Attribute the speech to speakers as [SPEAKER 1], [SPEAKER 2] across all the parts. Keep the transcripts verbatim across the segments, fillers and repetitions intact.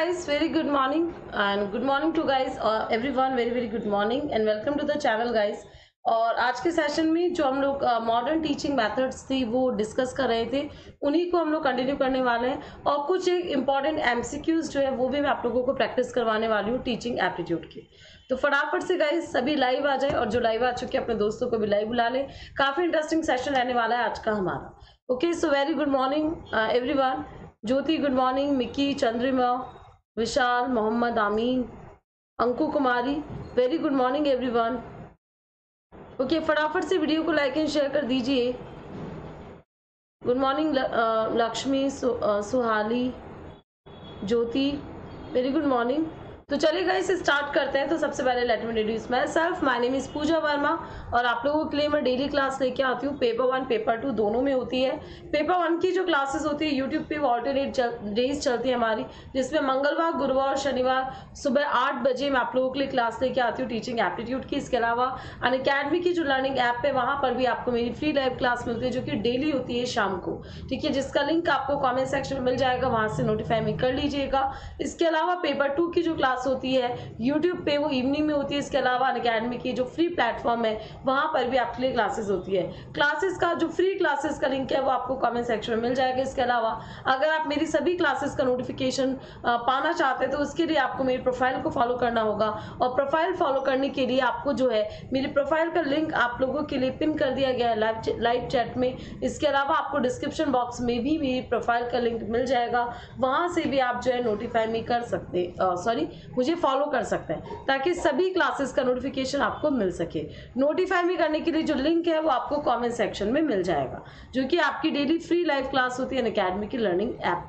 [SPEAKER 1] guys, very good morning and good morning to guys uh, everyone, very very good morning and welcome to the channel guys। और आज के session में जो हम लोग modern teaching methods थी वो डिस्कस कर रहे थे, उन्हीं को हम लोग कंटिन्यू करने वाले हैं और कुछ एक इम्पॉर्टेंट एमसीक्यूज जो है वो भी मैं आप लोगों को प्रैक्टिस करवाने वाली हूँ टीचिंग एप्टीट्यूड की। तो फटाफट से गाइस सभी लाइव आ जाए और जो लाइव आ चुके हैं अपने दोस्तों को भी लाइव बुला लें। काफ़ी इंटरेस्टिंग सेशन रहने वाला है आज का हमारा। Okay, so very good morning everyone. Jyoti good morning, Mickey, Chandrima, Vishal, Mohammad, Amin, Anku Kumari, very good morning everyone. Okay, फटाफट से वीडियो को लाइक एंड शेयर कर दीजिए। Good morning Lakshmi, Suhali, Jyoti, very good morning. तो चलिए गाइस स्टार्ट करते हैं। तो सबसे पहले let me introduce myself, my name is Pooja Verma और आप लोगों के लिए मैं डेली क्लास लेके आती हूँ। पेपर वन पेपर टू दोनों में होती है। पेपर वन की जो क्लासेस होती है यूट्यूब पे वो ऑल्टरनेट डेज चलती है हमारी, जिसमें मंगलवार, गुरुवार और शनिवार सुबह आठ बजे मैं आप लोगों के लिए क्लास लेके आती हूँ टीचिंग एप्टीट्यूड की। इसके अलावा अनअकैडमी की जो लर्निंग ऐप है वहाँ पर भी आपको मेरी फ्री लाइव क्लास मिलती है जो कि डेली होती है शाम को, ठीक है, जिसका लिंक आपको कॉमेंट सेक्शन में मिल जाएगा, वहाँ से नोटिफाई में कर लीजिएगा। इसके अलावा पेपर टू की जो क्लास होती है यूट्यूब पे वो इवनिंग में होती है। इसके अलावा अनअकैडमी की जो फ्री प्लेटफॉर्म है वहां पर भी आपके लिए क्लासेस होती है। क्लासेस का जो फ्री क्लासेस का लिंक है वो आपको कमेंट सेक्शन में मिल जाएगा। इसके अलावा अगर आप मेरी सभी क्लासेस का नोटिफिकेशन पाना चाहते हैं तो उसके लिए आपको मेरी प्रोफाइल को फॉलो करना होगा और प्रोफाइल फॉलो करने के लिए आपको जो है मेरी प्रोफाइल का लिंक आप लोगों के लिए पिन कर दिया गया है लाइव लाइव चैट में। इसके अलावा आपको डिस्क्रिप्शन बॉक्स में भी मेरी प्रोफाइल का लिंक मिल जाएगा, वहां से भी आप जो है नोटिफाई में कर सकते सॉरी मुझे फॉलो कर सकते हैं ताकि सभी क्लासेस का नोटिफिकेशन आपको मिल सके। नोटिफाई में करने के लिए जो लिंक है वो आपको कमेंट सेक्शन में मिल जाएगा, जो कि आपकी डेली फ्री लाइव क्लास होती है अनअकैडमी की लर्निंग ऐप।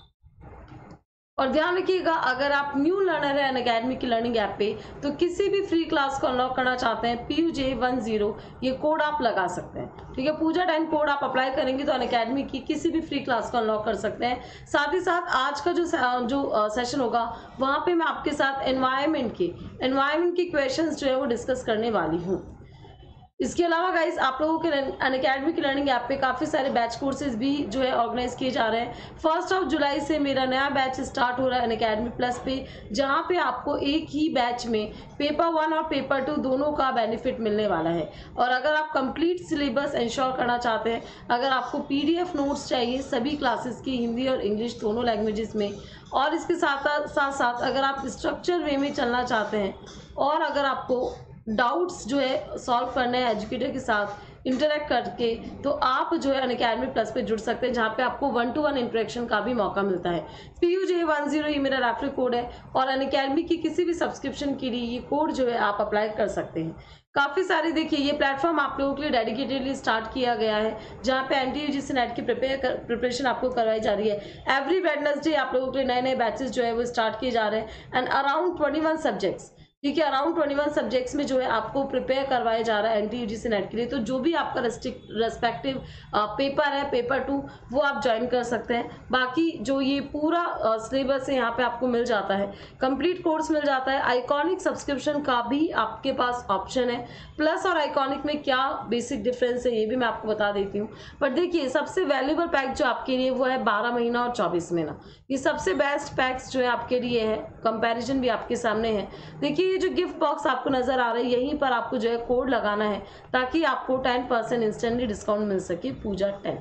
[SPEAKER 1] और ध्यान रखिएगा अगर आप न्यू लर्नर है अनअकैडमी की लर्निंग ऐप पे तो किसी भी फ्री क्लास को अनलॉक करना चाहते हैं P U J one zero ये कोड आप लगा सकते हैं, ठीक है। पूजा टेन कोड आप अप्लाई करेंगे तो अनअकैडमी की किसी भी फ्री क्लास को अनलॉक कर सकते हैं। साथ ही साथ आज का जो जो सेशन होगा वहाँ पे मैं आपके साथ एनवायरमेंट की एनवायरमेंट की क्वेश्चन जो है वो डिस्कस करने वाली हूँ। इसके अलावा गाइज आप लोगों के अनअकैडमी की लर्निंग ऐप पे काफ़ी सारे बैच कोर्सेज भी जो है ऑर्गेनाइज किए जा रहे हैं। फर्स्ट ऑफ जुलाई से मेरा नया बैच स्टार्ट हो रहा है अनअकैडमी प्लस पे, जहां पे आपको एक ही बैच में पेपर वन और पेपर टू दोनों का बेनिफिट मिलने वाला है। और अगर आप कंप्लीट सिलेबस इंश्योर करना चाहते हैं, अगर आपको पीडीएफ नोट्स चाहिए सभी क्लासेस की हिंदी और इंग्लिश दोनों लैंग्वेजेस में, और इसके साथ साथ साथ अगर आप स्ट्रक्चर वे में चलना चाहते हैं और अगर आपको डाउट्स जो है सॉल्व करने हैं एजुकेटर के साथ इंटरेक्ट करके, तो आप जो है अनअकैडमी प्लस पे जुड़ सकते हैं, जहाँ पे आपको वन टू वन इंटरेक्शन का भी मौका मिलता है। P U J one zero ये मेरा रेफरल कोड है और अनअकैडमी की किसी भी सब्सक्रिप्शन के लिए ये कोड जो है आप अप्लाई कर सकते हैं। काफ़ी सारे देखिए ये प्लेटफॉर्म आप लोगों के लिए डेडिकेटेडली स्टार्ट किया गया है, जहाँ पे एनटीयू यूजीसी नेट की प्रिपेयर कर, प्रिपरेशन आपको करवाई जा रही है। एवरी वेडनेसडे आप लोगों के लिए नए नए बैचेस जो है वो स्टार्ट किए जा रहे हैं and around twenty one subjects, ठीक है, अराउंड ट्वेंटी वन सब्जेक्ट्स में जो है आपको प्रिपेयर करवाया जा रहा है एनटीयू यूजीसी नेट के लिए। तो जो भी आपका रेस्पेक्टिव पेपर है पेपर टू वो आप ज्वाइन कर सकते हैं। बाकी जो ये पूरा सिलेबस है यहाँ पे आपको मिल जाता है, कंप्लीट कोर्स मिल जाता है। आइकॉनिक सब्सक्रिप्शन का भी आपके पास ऑप्शन है। प्लस और आइकॉनिक में क्या बेसिक डिफरेंस है ये भी मैं आपको बता देती हूँ। पर देखिए सबसे वैल्यूबल पैक जो आपके लिए वो है बारह महीना और चौबीस महीना, ये सबसे बेस्ट पैक्स जो है आपके लिए है। कंपैरिजन भी आपके सामने है। देखिए ये जो गिफ्ट बॉक्स आपको नजर आ रहा है यहीं पर आपको जो है कोड लगाना है ताकि आपको टेन परसेंट इंस्टेंटली डिस्काउंट मिल सके, पूजा टेन।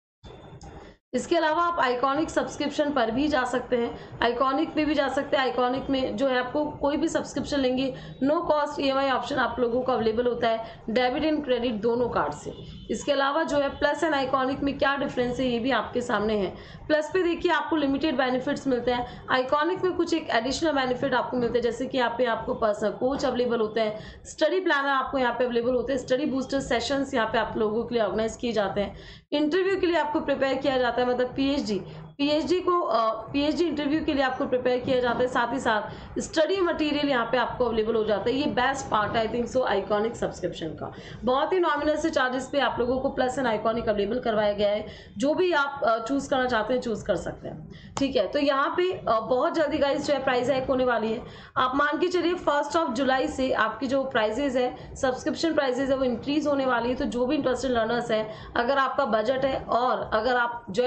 [SPEAKER 1] इसके अलावा आप आइकॉनिक सब्सक्रिप्शन पर भी जा सकते हैं, आइकॉनिक में भी जा सकते हैं। आइकॉनिक में जो है आपको कोई भी सब्सक्रिप्शन लेंगे नो कॉस्ट ईएमआई ऑप्शन आप लोगों को अवेलेबल होता है, डेबिट एंड क्रेडिट दोनों कार्ड से। इसके अलावा जो है प्लस एंड आइकॉनिक में क्या डिफरेंस है ये भी आपके सामने है। प्लस पे देखिए आपको लिमिटेड बेनिफिट्स मिलते हैं, आइकॉनिक में कुछ एक एडिशनल बेनिफिट आपको मिलते हैं, जैसे कि यहाँ पे आपको पर्सनल कोच अवेलेबल होते हैं, स्टडी प्लानर आपको यहाँ पे अवेलेबल होते हैं, स्टडी बूस्टर सेशंस यहाँ पे आप लोगों के लिए ऑर्गेनाइज किए जाते हैं, इंटरव्यू के लिए आपको प्रिपेयर किया जाता है, मतलब पीएचडी पीएचडी को पीएचडी इंटरव्यू के लिए आपको प्रिपेयर किया जाता है। साथ ही साथ स्टडी मटेरियल यहाँ पे आपको अवेलेबल हो जाता है। ये best part I think so iconic subscription का, बहुत ही नॉमिनल से चार्जेस पे आप लोगों को प्लस एंड आइकॉनिक अवेलेबल करवाया गया है। जो भी आप चूज करना चाहते हैं चूज कर सकते हैं, ठीक है। तो यहाँ पे बहुत जल्दी गाइस जो है प्राइस हाइक होने वाली है। आप मान के चलिए फर्स्ट ऑफ जुलाई से आपकी जो प्राइजेज है सब्सक्रिप्शन प्राइजेज है वो इंक्रीज होने वाली है। तो जो भी इंटरेस्टेड लर्नर्स है, अगर आपका बजट है और अगर आप ज्वाइन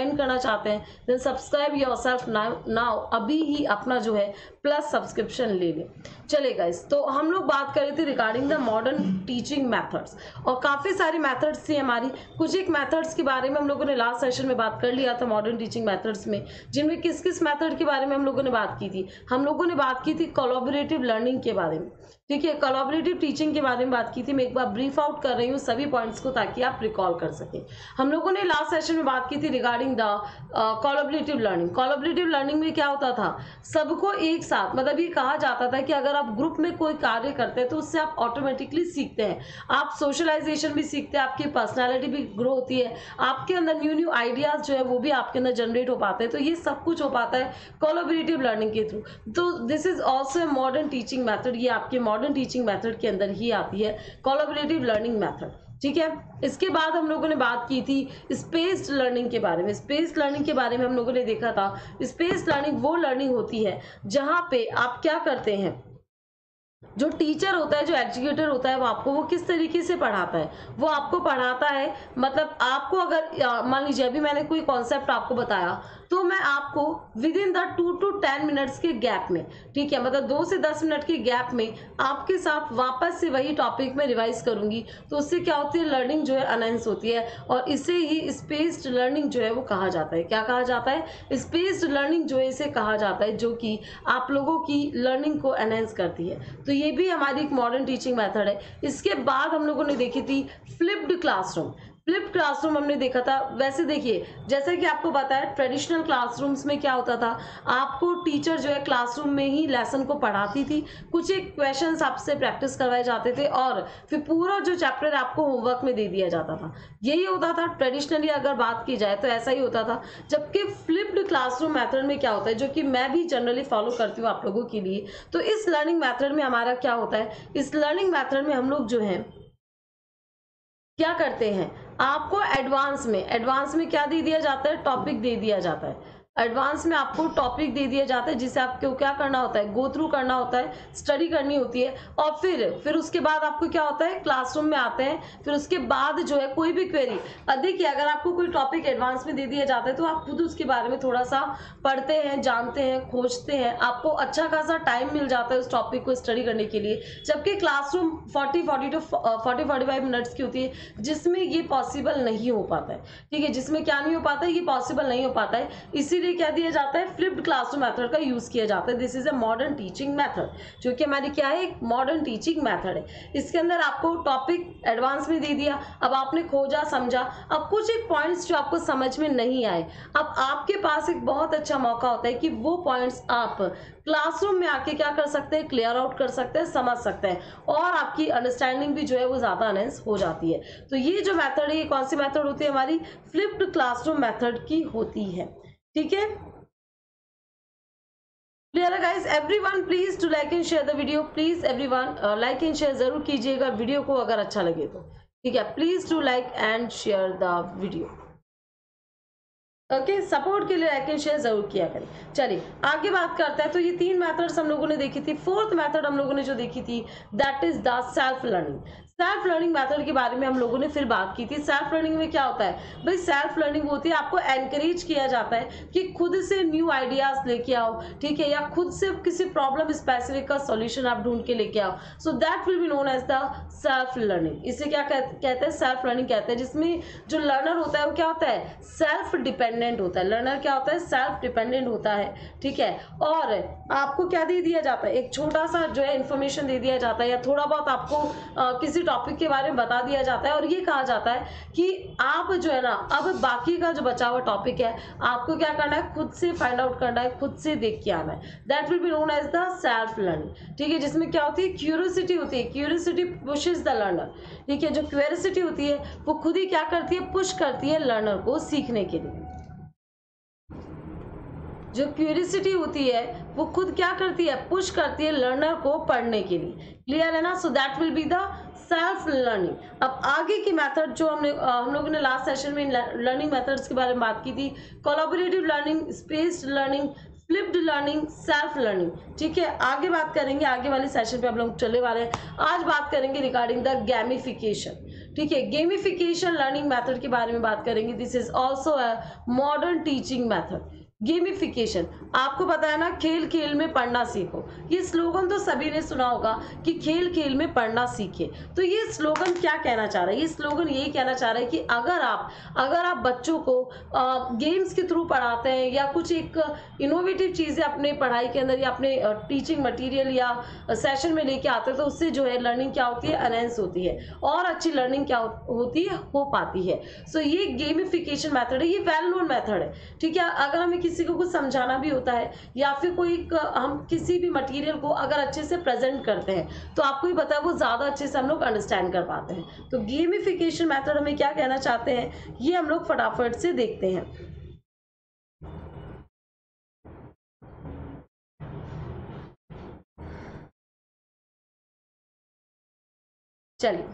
[SPEAKER 1] ज्वाइन करना चाहते हैं देन सब्सक्राइब योरसेल्फ नाउ, अभी ही अपना जो है प्लस सब्सक्रिप्शन ले लें। चलिए गाइस, तो हम लोग बात कर रहे थे regarding the modern teaching methods, और काफ़ी सारी मेथड्स थी हमारी। कुछ एक मेथड्स के बारे में हम लोगों ने लास्ट सेशन में बात कर लिया था मॉडर्न टीचिंग मेथड्स में, जिनमें किस किस मेथड के बारे में हम लोगों ने बात की थी। हम लोगों ने बात की थी कोलैबोरेटिव लर्निंग के बारे में, ठीक है, कोलैबोरेटिव टीचिंग के बारे में बात की थी। मैं एक बार ब्रीफ आउट कर रही हूँ सभी पॉइंट्स को ताकि आप रिकॉल कर सकें। हम लोगों ने लास्ट सेशन में बात की थी regarding the collaborative learning. Collaborative learning में क्या होता था, सबको एक साथ, मतलब ये कहा जाता था कि अगर आप ग्रुप में कोई कार्य करते हैं तो उससे आप ऑटोमेटिकली सीखते हैं, आप सोशलाइजेशन भी सीखते हैं, आपकी पर्सनैलिटी भी ग्रो होती है, आपके अंदर न्यू न्यू आइडियाज जो है वो भी आपके अंदर जनरेट हो पाते हैं। तो ये सब कुछ हो पाता है कोलैबोरेटिव लर्निंग के थ्रू। तो this is also a modern teaching method, ये आपके मॉडर्न टीचिंग मेथड के अंदर ही आती है कोलैबोरेटिव लर्निंग मेथड, ठीक है। इसके बाद हम लोगों ने बात की थी स्पेस्ड लर्निंग के बारे में। स्पेस्ड लर्निंग के बारे में हम लोगों ने देखा था स्पेस्ड लर्निंग वो लर्निंग होती है जहां पे आप क्या करते हैं, जो टीचर होता है, जो एजुकेटर होता है, वो आपको वो किस तरीके से पढ़ाता है, वो आपको पढ़ाता है, मतलब आपको अगर मान लीजिए अभी मैंने कोई कॉन्सेप्ट आपको बताया तो मैं आपको within the two two ten minutes के गैप में, ठीक है, मतलब दो से दस मिनट के गैप में आपके साथ वापस से वही टॉपिक में रिवाइज करूंगी। तो उससे क्या होती है, लर्निंग जो है अनहेंस होती है, और इसे ही स्पेस्ड लर्निंग जो है वो कहा जाता है। क्या कहा जाता है, स्पेस्ड लर्निंग जो है इसे कहा जाता है, जो कि आप लोगों की लर्निंग को एनहेंस करती है। तो ये भी हमारी एक मॉडर्न टीचिंग मेथड है। इसके बाद हम लोगों ने देखी थी फ्लिप्ड क्लासरूम। फ्लिप्ड क्लासरूम हमने देखा था। वैसे देखिए, जैसे कि आपको पता है ट्रेडिशनल क्लासरूम्स में क्या होता था, आपको टीचर जो है क्लासरूम में ही लेसन को पढ़ाती थी, कुछ एक क्वेश्चंस आपसे प्रैक्टिस करवाए जाते थे और फिर पूरा जो चैप्टर आपको होमवर्क में दे दिया जाता था। यही होता था ट्रेडिशनली, अगर बात की जाए तो ऐसा ही होता था। जबकि फ्लिप्ड क्लासरूम मेथड में क्या होता है, जो कि मैं भी जनरली फॉलो करती हूँ आप लोगों के लिए, तो इस लर्निंग मेथड में हमारा क्या होता है, इस लर्निंग मेथड में हम लोग जो है क्या करते हैं, आपको एडवांस में एडवांस में क्या दे दिया जाता है, टॉपिक दे दिया जाता है। एडवांस में आपको टॉपिक दे दिया जाता है जिसे आपको क्या करना होता है, गो थ्रू करना होता है, स्टडी करनी होती है, और फिर फिर उसके बाद आपको क्या होता है, क्लासरूम में आते हैं। फिर उसके बाद जो है कोई भी क्वेरी, देखिए अगर आपको कोई टॉपिक एडवांस में दे दिया जाता है तो आप खुद उसके बारे में थोड़ा सा पढ़ते हैं, जानते हैं, खोजते हैं, आपको अच्छा खासा टाइम मिल जाता है उस टॉपिक को स्टडी करने के लिए। जबकि classroom forty forty two forty forty five minutes की होती है, जिसमें ये पॉसिबल नहीं हो पाता है, ठीक है, जिसमें क्या नहीं हो पाता है, ये पॉसिबल नहीं हो पाता है। इसीलिए क्या दिया जाता है, फ्लिप्ड क्लासरूम मेथड का यूज किया जाता है। This is a modern teaching method, जो कि हमारी क्या है, एक मॉडर्न टीचिंग मेथड है। इसके अंदर आपको टॉपिक एडवांस में दे दिया, अब आपने खोजा, समझा, अब कुछ एक पॉइंट्स जो आपको समझ में नहीं आए, अब आपके पास एक बहुत अच्छा मौका होता है कि वो पॉइंट्स आप क्लासरूम में आके क्या कर सकते हैं, क्लियर आउट कर सकते हैं, समझ सकते हैं, और आपकी अंडरस्टैंडिंग भी जो है वो ज्यादा एनहेंस हो जाती है। तो ये जो मेथड है, ये कौन सी मेथड होती है, हमारी फ्लिप्ड क्लासरूम मेथड की होती है, ठीक है। Clear guys, everyone please to like and share the video, please everyone like and share जरूर कीजिएगा वीडियो को अगर अच्छा लगे तो, ठीक है। Please to like and share the video, okay, support के लिए लाइक एंड शेयर जरूर किया करें। चलिए आगे बात करते हैं। तो ये तीन मेथड्स हम लोगों ने देखी थी। फोर्थ मेथड हम लोगों ने जो देखी थी that is the self learning. Self learning method के बारे में हम लोगों ने फिर बात की थी। सेल्फ लर्निंग में क्या होता है भाई, सेल्फ लर्निंग होती है आपको एनकरेज किया जाता है कि खुद से न्यू आइडियाज लेके आओ, ठीक है, या खुद से किसी प्रॉब्लम स्पेसिफिक का सॉल्यूशन आप ढूंढ के लेके आओ। So that will be known as the self learning. इसे क्या कहते हैं, सेल्फ लर्निंग कहते हैं, जिसमें जो लर्नर होता है वो क्या होता है, सेल्फ डिपेंडेंट होता है। लर्नर क्या होता है, सेल्फ डिपेंडेंट होता है, ठीक है। और आपको क्या दे दिया जाता है, एक छोटा सा जो है इंफॉर्मेशन दे दिया जाता है, या थोड़ा बहुत आपको आ, किसी टॉपिक के बारे में बता दिया जाता है, और ये कहा जाता है कि आप जो है ना, अब बाकी का जो बचा हुआ टॉपिक है आपको क्या करना है, खुद से फाइंड आउट करना है, खुद से देख के आना है। That will be known as the self learning, ठीक है, जिसमें क्या होती है, क्यूरियोसिटी होती है। क्यूरियोसिटी पुशेस द लर्नर, ठीक है, जो क्यूरियोसिटी होती है वो खुद ही क्या करती है, पुश करती है लर्नर को सीखने के लिए। जो क्यूरियोसिटी होती है वो खुद क्या करती है, पुश करती है लर्नर को पढ़ने के लिए। क्लियर है ना, so that will be the self learning. अब आगे की मेथड जो हमने हम लोगों ने लास्ट सेशन में लर्निंग मेथड्स के बारे में बात की थी, collaborative learning, spaced learning, flipped learning, self learning, ठीक है। आगे बात करेंगे, आगे वाले सेशन पे हम लोग चले वाले हैं। आज बात करेंगे रिगार्डिंग द गैमिफिकेशन, ठीक है। गेमिफिकेशन लर्निंग मेथड के बारे में बात करेंगे। This is also a modern teaching method. Gamification, आपको पता है ना, खेल खेल में पढ़ना सीखो, ये स्लोगन तो सभी ने सुना होगा कि खेल खेल में पढ़ना सीखे। तो ये स्लोगन क्या कहना चाह रहा है? ये स्लोगन यही कहना चाह रहा है कि अगर आप अगर आप बच्चों को गेम्स के थ्रू पढ़ाते हैं या कुछ एक इनोवेटिव चीज़ें अपने पढ़ाई के अंदर या अपने टीचिंग मटेरियल या सेशन में लेके आते हैं, तो उससे जो है लर्निंग क्या होती है, एनहेंस होती है और अच्छी लर्निंग क्या होती है, हो पाती है। सो so, ये गेमिफिकेशन मेथड है, ये वेल नोन मेथड है। ठीक है। अगर हमें किसी को कुछ समझाना भी होता है या फिर कोई हम किसी भी मटेरियल को अगर अच्छे से प्रेजेंट करते हैं तो आपको ही पता है वो ज़्यादा अच्छे से हम लोग अंडरस्टैंड कर पाते हैं। तो गेमिफिकेशन मेथड हमें क्या कहना चाहते हैं, ये हम लोग फटाफट से देखते हैं। चलिए,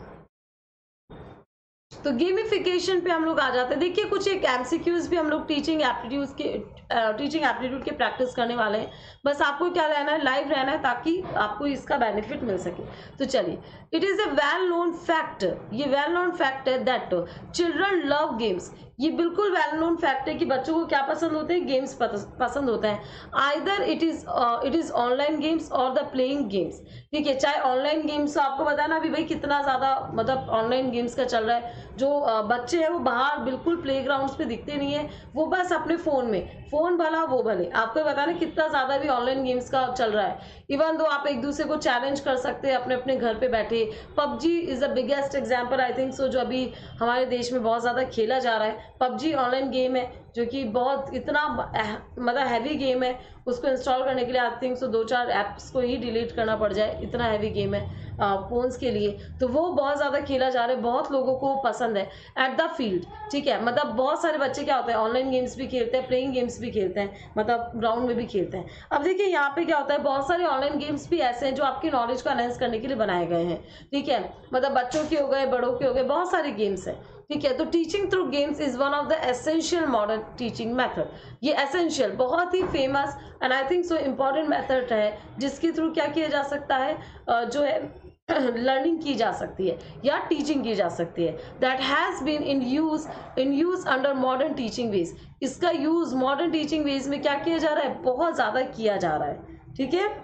[SPEAKER 1] तो गेमिफिकेशन पे हम लोग आ जाते हैं। देखिए, कुछ एक एमसीक्यूज भी हम लोग टीचिंग एप्टीट्यूड के टीचिंग एप्टीट्यूड के प्रैक्टिस करने वाले हैं। बस आपको क्या रहना है, लाइव रहना है, ताकि आपको इसका बेनिफिट मिल सके। तो चलिए, it is a well known fact, ये वेल नोन फैक्ट है दैट चिल्ड्रन लव गेम्स। ये बिल्कुल वेल नोन फैक्ट है कि बच्चों को क्या पसंद होते हैं, गेम्स पसंद होते हैं। Either it is it is online games और द प्लेइंग गेम्स। ठीक है, चाहे ऑनलाइन गेम्स, आपको पता है ना अभी भाई कितना ज्यादा मतलब ऑनलाइन गेम्स का चल रहा है। जो uh, बच्चे हैं वो बाहर बिल्कुल प्लेग्राउंड्स पे दिखते नहीं है, वो बस अपने फोन में, फोन भला वो भले। आपको पता ना कितना ज्यादा भी ऑनलाइन गेम्स का चल रहा है। इवन दो आप एक दूसरे को चैलेंज कर सकते हैं अपने अपने घर पे बैठे। PUBG is the biggest example I think so, जो अभी हमारे देश में बहुत ज्यादा खेला जा रहा है। पबजी ऑनलाइन गेम है जो कि बहुत इतना मतलब हैवी गेम है, उसको इंस्टॉल करने के लिए आई थिंक सो दो चार ऐप्स को ही डिलीट करना पड़ जाए, इतना हैवी गेम है फोन्स के लिए। तो वो बहुत ज़्यादा खेला जा रहा है, बहुत लोगों को पसंद है। एट द फील्ड, ठीक है, मतलब बहुत सारे बच्चे क्या होते हैं, ऑनलाइन गेम्स भी खेलते हैं, प्लेइंग गेम्स भी खेलते हैं, मतलब ग्राउंड में भी खेलते हैं। अब देखिए यहाँ पे क्या होता है, बहुत सारे ऑनलाइन गेम्स भी ऐसे हैं जो आपकी नॉलेज को एनहेंस करने के लिए बनाए गए हैं। ठीक है, मतलब बच्चों के हो गए, बड़ों के हो गए, बहुत सारे गेम्स हैं। ठीक है, तो teaching through games is one of the essential modern teaching method. ये एसेंशियल, बहुत ही famous and I think so important method है, जिसके थ्रू क्या किया जा सकता है, जो है लर्निंग की जा सकती है या टीचिंग की जा सकती है। That has been in use in use under modern teaching ways. इसका यूज मॉडर्न टीचिंग वेज में क्या किया जा रहा है, बहुत ज्यादा किया जा रहा है। ठीक है,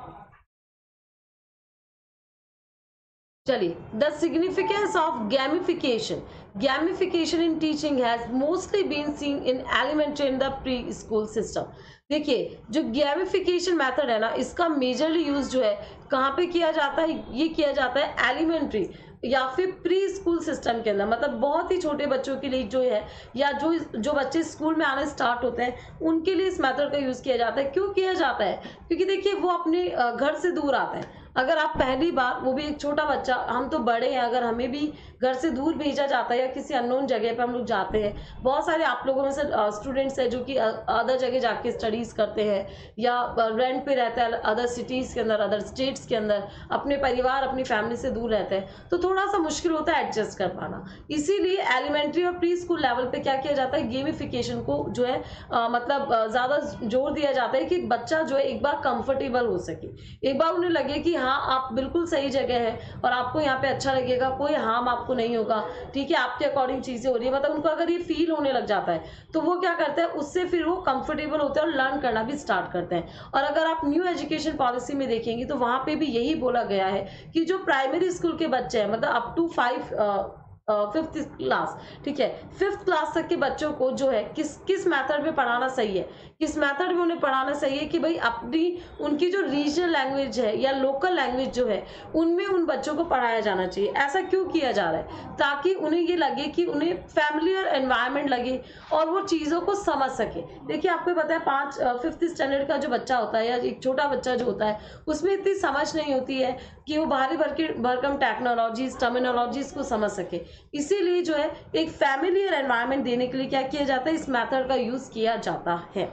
[SPEAKER 1] चलिए, the significance of gamification. Gamification in teaching has mostly been seen in elementary and the pre school system. देखिए, जो गैमिफिकेशन मेथड है ना, इसका मेजरली यूज जो है कहाँ पे किया जाता है, ये किया जाता है एलिमेंट्री या फिर प्री स्कूल सिस्टम के अंदर। मतलब बहुत ही छोटे बच्चों के लिए जो है, या जो जो बच्चे स्कूल में आने स्टार्ट होते हैं, उनके लिए इस मेथड का यूज किया जाता है। क्यों किया जाता है? क्योंकि देखिए, वो अपने घर से दूर आता है। अगर आप पहली बार, वो भी एक छोटा बच्चा, हम तो बड़े हैं, अगर हमें भी घर से दूर भेजा जाता है या किसी अननोन जगह पे हम लोग जाते हैं, बहुत सारे आप लोगों में से स्टूडेंट्स हैं जो कि अदर जगह जाके स्टडीज करते हैं या रेंट पे रहते हैं अदर सिटीज के अंदर, अदर स्टेट्स के अंदर, अपने परिवार अपनी फैमिली से दूर रहते हैं, तो थोड़ा सा मुश्किल होता है एडजस्ट कर पाना। इसीलिए एलिमेंट्री और प्री स्कूल लेवल पे क्या किया जाता है, गेमिफिकेशन को जो है आ, मतलब ज़्यादा जोर दिया जाता है कि बच्चा जो है एक बार कंफर्टेबल हो सके, एक बार उन्हें लगे कि हाँ आप बिल्कुल सही जगह है और आपको यहाँ पे अच्छा लगेगा, कोई हार्म आपको नहीं होगा। ठीक है, आपके अकॉर्डिंग चीज़ें हो रही है, मतलब उनको अगर ये फील होने लग जाता है तो वो क्या करते हैं, उससे फिर वो कंफर्टेबल होते हैं और लर्न करना भी स्टार्ट करते हैं। और अगर आप न्यू एजुकेशन पॉलिसी में देखेंगे तो वहाँ पे भी यही बोला गया है कि जो प्राइमरी स्कूल के बच्चे हैं, मतलब up to five fifth class, ठीक है, फिफ्थ क्लास तक के बच्चों को जो है किस किस मेथड में पढ़ाना सही है, किस मेथड में उन्हें पढ़ाना सही है कि भाई अपनी उनकी जो रीजनल लैंग्वेज है या लोकल लैंग्वेज जो है उनमें उन बच्चों को पढ़ाया जाना चाहिए। ऐसा क्यों किया जा रहा है? ताकि उन्हें ये लगे कि उन्हें फैमिलियर एनवायरनमेंट लगे और वो चीज़ों को समझ सके। देखिए, आपको पता है पाँच फिफ्थ स्टैंडर्ड का जो बच्चा होता है या एक छोटा बच्चा जो होता है, उसमें इतनी समझ नहीं होती है कि वो भारी भर के भरकम टेक्नोलॉजीज टर्मिनोलॉजीज को समझ सके। इसीलिए जो है एक फैमिलियर एनवायरनमेंट देने के लिए क्या किया जाता है, इस मेथड का यूज किया जाता है।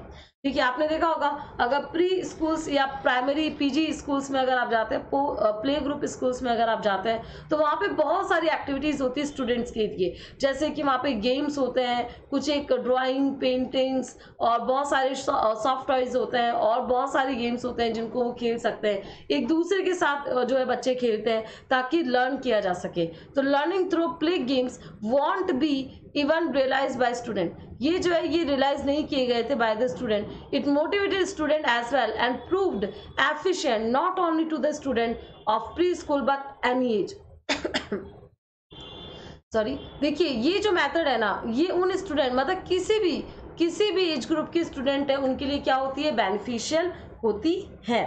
[SPEAKER 1] ठीक है, आपने देखा होगा अगर प्री स्कूल्स या प्राइमरी पीजी स्कूल्स में अगर आप जाते हैं, प्ले ग्रुप स्कूल्स में अगर आप जाते हैं, तो वहाँ पे बहुत सारी एक्टिविटीज होती है स्टूडेंट्स के लिए, जैसे कि वहाँ पे गेम्स होते हैं, कुछ एक ड्राइंग, पेंटिंग्स और बहुत सारे सॉफ्ट टॉयज होते हैं और बहुत सारे गेम्स होते हैं जिनको वो खेल सकते हैं, एक दूसरे के साथ जो है बच्चे खेलते हैं ताकि लर्न किया जा सके। तो learning through play games won't be even realize by student, ये जो है ये रियलाइज नहीं किए गए थे by the student. It motivated student as well and proved efficient not only to the student of pre school but any age. Sorry, देखिए ये जो मेथड है ना, ये उन स्टूडेंट मतलब किसी भी किसी भी एज ग्रुप के स्टूडेंट है उनके लिए क्या होती है, बेनिफिशियल होती है।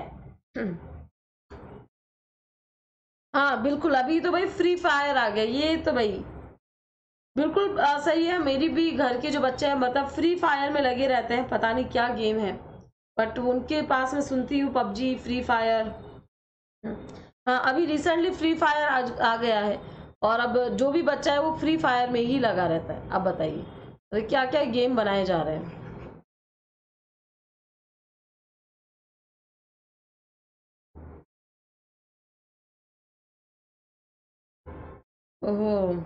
[SPEAKER 1] हाँ बिल्कुल, अभी तो भाई फ्री फायर आ गया, ये तो भाई बिल्कुल आ, सही है। मेरी भी घर के जो बच्चे हैं मतलब फ्री फायर में लगे रहते हैं, पता नहीं क्या गेम है, बट उनके पास मैं सुनती हूँ पबजी, फ्री फायर। हाँ अभी रिसेंटली फ्री फायर आ, आ गया है और अब जो भी बच्चा है वो फ्री फायर में ही लगा रहता है। अब बताइए तो क्या क्या गेम बनाए जा रहे हैं। ओह,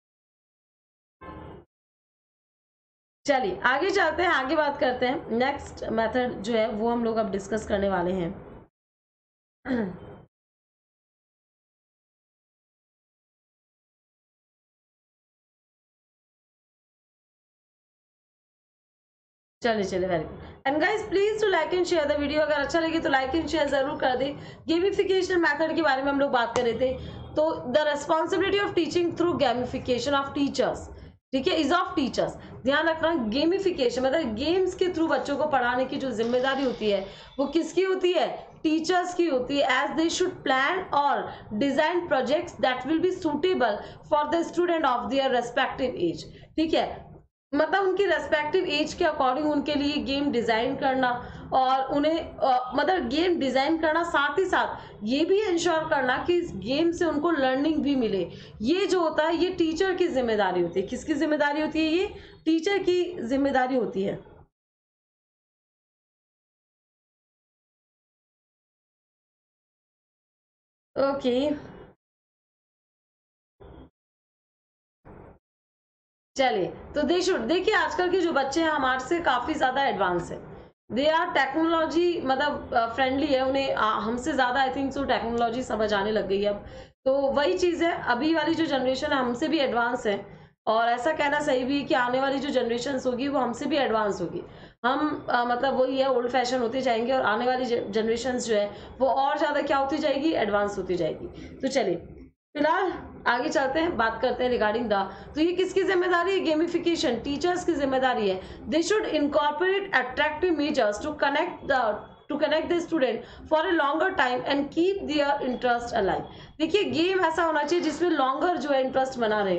[SPEAKER 1] चलिए आगे चलते हैं, आगे बात करते हैं। नेक्स्ट मेथड जो है वो हम लोग अब डिस्कस करने वाले हैं। चलिए चलिए, very good. And guys please to like and share the video, अगर अच्छा लगे तो लाइक एंड शेयर जरूर कर दे। गेमिफिकेशन मेथड के बारे में हम लोग बात कर रहे थे, तो the responsibility of teaching through gamification of teachers, ठीक है, इज ऑफ टीचर्स। ध्यान रखना, गेमिफिकेशन मतलब गेम्स के थ्रू बच्चों को पढ़ाने की जो जिम्मेदारी होती है वो किसकी होती है, टीचर्स की होती है, एज दे शुड प्लान और design projects that will be suitable for the student of their respective age. ठीक है, मतलब उनकी रेस्पेक्टिव एज के अकॉर्डिंग उनके लिए गेम डिजाइन करना और उन्हें आ, मतलब गेम डिजाइन करना, साथ ही साथ ये भी इंश्योर करना कि इस गेम से उनको लर्निंग भी मिले। ये जो होता है ये टीचर की जिम्मेदारी होती है। किसकी जिम्मेदारी होती है, ये टीचर की जिम्मेदारी होती है। ओके चलिए, तो दे शुड, देखिए आजकल के जो बच्चे हैं हमारे से काफी ज्यादा एडवांस है, दे आर टेक्नोलॉजी मतलब फ्रेंडली है, उन्हें आ, हमसे ज्यादा आई थिंक सो टेक्नोलॉजी समझ आने लग गई है अब। तो वही चीज है, अभी वाली जो जनरेशन है हमसे भी एडवांस है, और ऐसा कहना सही भी है कि आने वाली जो जनरेशन होगी वो हमसे भी एडवांस होगी। हम आ, मतलब वही है, ओल्ड फैशन होते जाएंगे और आने वाली जनरेशन जो है वो और ज्यादा क्या होती जाएगी, एडवांस होती जाएगी। तो चलिए फिलहाल आगे चलते हैं, बात करते हैं रिगार्डिंग द, तो ये किसकी जिम्मेदारी है, गेमिफिकेशन टीचर्स की जिम्मेदारी है। They should incorporate attractive measures to connect the to connect the student for a longer time and keep their interest alive. देखिए गेम ऐसा होना चाहिए जिसमें लॉन्गर जो है इंटरेस्ट बना रहे,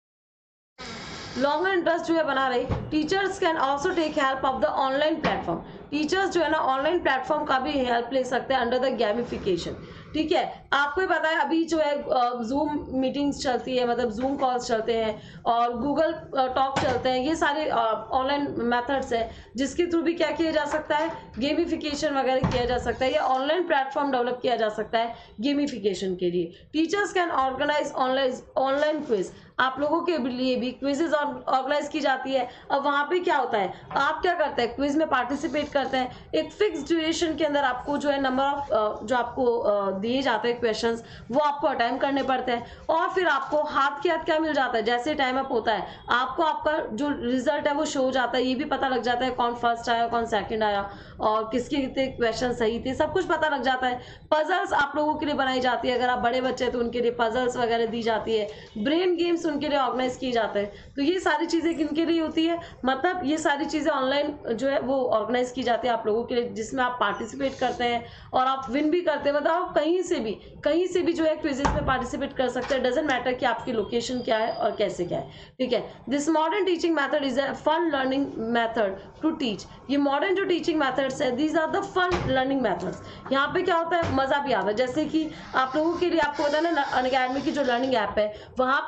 [SPEAKER 1] लॉन्गर इंटरेस्ट जो है बना रहे। Teachers can also take help of the online platform, teachers जो है ना ऑनलाइन प्लेटफॉर्म का भी हेल्प ले सकते हैं अंडर द गेमिफिकेशन। ठीक है, आपको ही पता है अभी जो है जूम मीटिंग्स चलती है, मतलब जूम कॉल्स चलते हैं और गूगल टॉक चलते हैं, ये सारे ऑनलाइन मेथड्स है जिसके थ्रू भी क्या किया जा सकता है, गेमिफिकेशन वगैरह किया जा सकता है, या ऑनलाइन प्लेटफॉर्म डेवलप किया जा सकता है गेमिफिकेशन के लिए। Teachers can organize online online quiz, आप लोगों के लिए भी क्विजेज ऑर्गेनाइज की जाती है। अब वहां पे क्या होता है, आप क्या करते हैं, क्विज में पार्टिसिपेट करते हैं, एक फिक्स ड्यूरेशन के अंदर आपको जो है नंबर ऑफ जो आपको दिए जाते हैं क्वेश्चंस वो आपको अटेम्प्ट करने पड़ते हैं, और फिर आपको हाथ के हाथ क्या मिल जाता है, जैसे टाइम अप होता है आपको आपका जो रिजल्ट है वो शो हो जाता है, ये भी पता लग जाता है कौन फर्स्ट आया कौन सेकंड आया और किसके कितने क्वेश्चन सही थे, सब कुछ पता लग जाता है। पजल्स आप लोगों के लिए बनाई जाती है, अगर आप बड़े बच्चे तो उनके लिए पजल्स वगैरह दी जाती है, ब्रेन गेम्स उनके लिए ऑर्गेनाइज किए जाते हैं। तो ये सारी चीजें किनके लिए होती है, मतलब ये सारी चीजें ऑनलाइन जो है वो ऑर्गेनाइज की जाती है आप लोगों के लिए, जिसमें आप पार्टिसिपेट करते हैं और आप विन भी करते हैं। मतलब आप कहीं से भी कहीं से भी जो है क्विजेस में पार्टिसिपेट कर सकते हैं, डजेंट मैटर कि आपकी लोकेशन क्या है और कैसे क्या है। ठीक है, this modern teaching method is a fun learning method to teach. ये मॉडर्न जो टीचिंग मेथड्स है these are the fun learning methods. यहाँ पे क्या होता है, मजा भी आता है, जैसे कि आप लोगों के लिए आपको पता है ना अनअकैडमी की जो लर्निंग ऐप है वहां पे आपको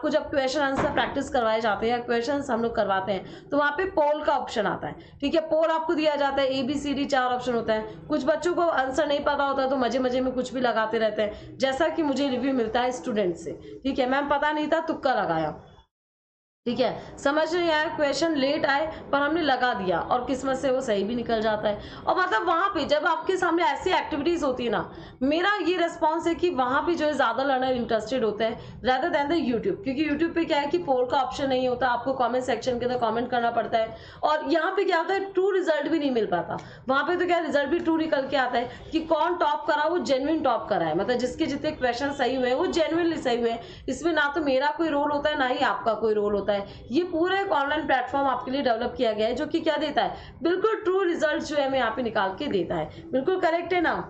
[SPEAKER 1] आपको जब क्वेश्चन आंसर प्रैक्टिस करवाए जाते हैं या क्वेश्चन हम लोग करवाते हैं तो वहाँ पे पोल का ऑप्शन आता है, ठीक है। पोल आपको दिया जाता है, ए बी सी डी चार ऑप्शन होता है। कुछ बच्चों को आंसर नहीं पता होता तो मजे मजे में कुछ भी लगाते रहते हैं, जैसा कि मुझे रिव्यू मिलता है स्टूडेंट से, ठीक है। मैम पता नहीं था, तुक्का लगाया, ठीक है। समझ नहीं आया, क्वेश्चन लेट आए पर हमने लगा दिया और किस्मत से वो सही भी निकल जाता है। और मतलब वहाँ पे जब आपके सामने ऐसी एक्टिविटीज होती है ना, मेरा ये रिस्पॉन्स है कि वहाँ पे जो है ज्यादा लर्नर इंटरेस्टेड होते हैं rather than द यूट्यूब, क्योंकि यूट्यूब पे क्या है कि पोल का ऑप्शन नहीं होता, आपको कमेंट सेक्शन के अंदर कमेंट करना पड़ता है। और यहाँ पे क्या होता है, ट्रू रिजल्ट भी नहीं मिल पाता। वहाँ पे तो क्या रिजल्ट भी ट्रू निकल के आता है कि कौन टॉप करा, वो जेन्युइन टॉप करा है, मतलब जिसके जितने क्वेश्चन सही हुए हैं वो जेन्युइनली सही हुए हैं। इसमें ना तो मेरा कोई रोल होता है ना ही आपका कोई रोल होता है। ये पूरा एक ऑनलाइन प्लेटफॉर्म आपके लिए डेवलप किया गया है जो कि क्या देता है, बिल्कुल ट्रू रिजल्ट जो है हमें यहाँ पे निकाल के देता है। बिल्कुल करेक्ट है ना।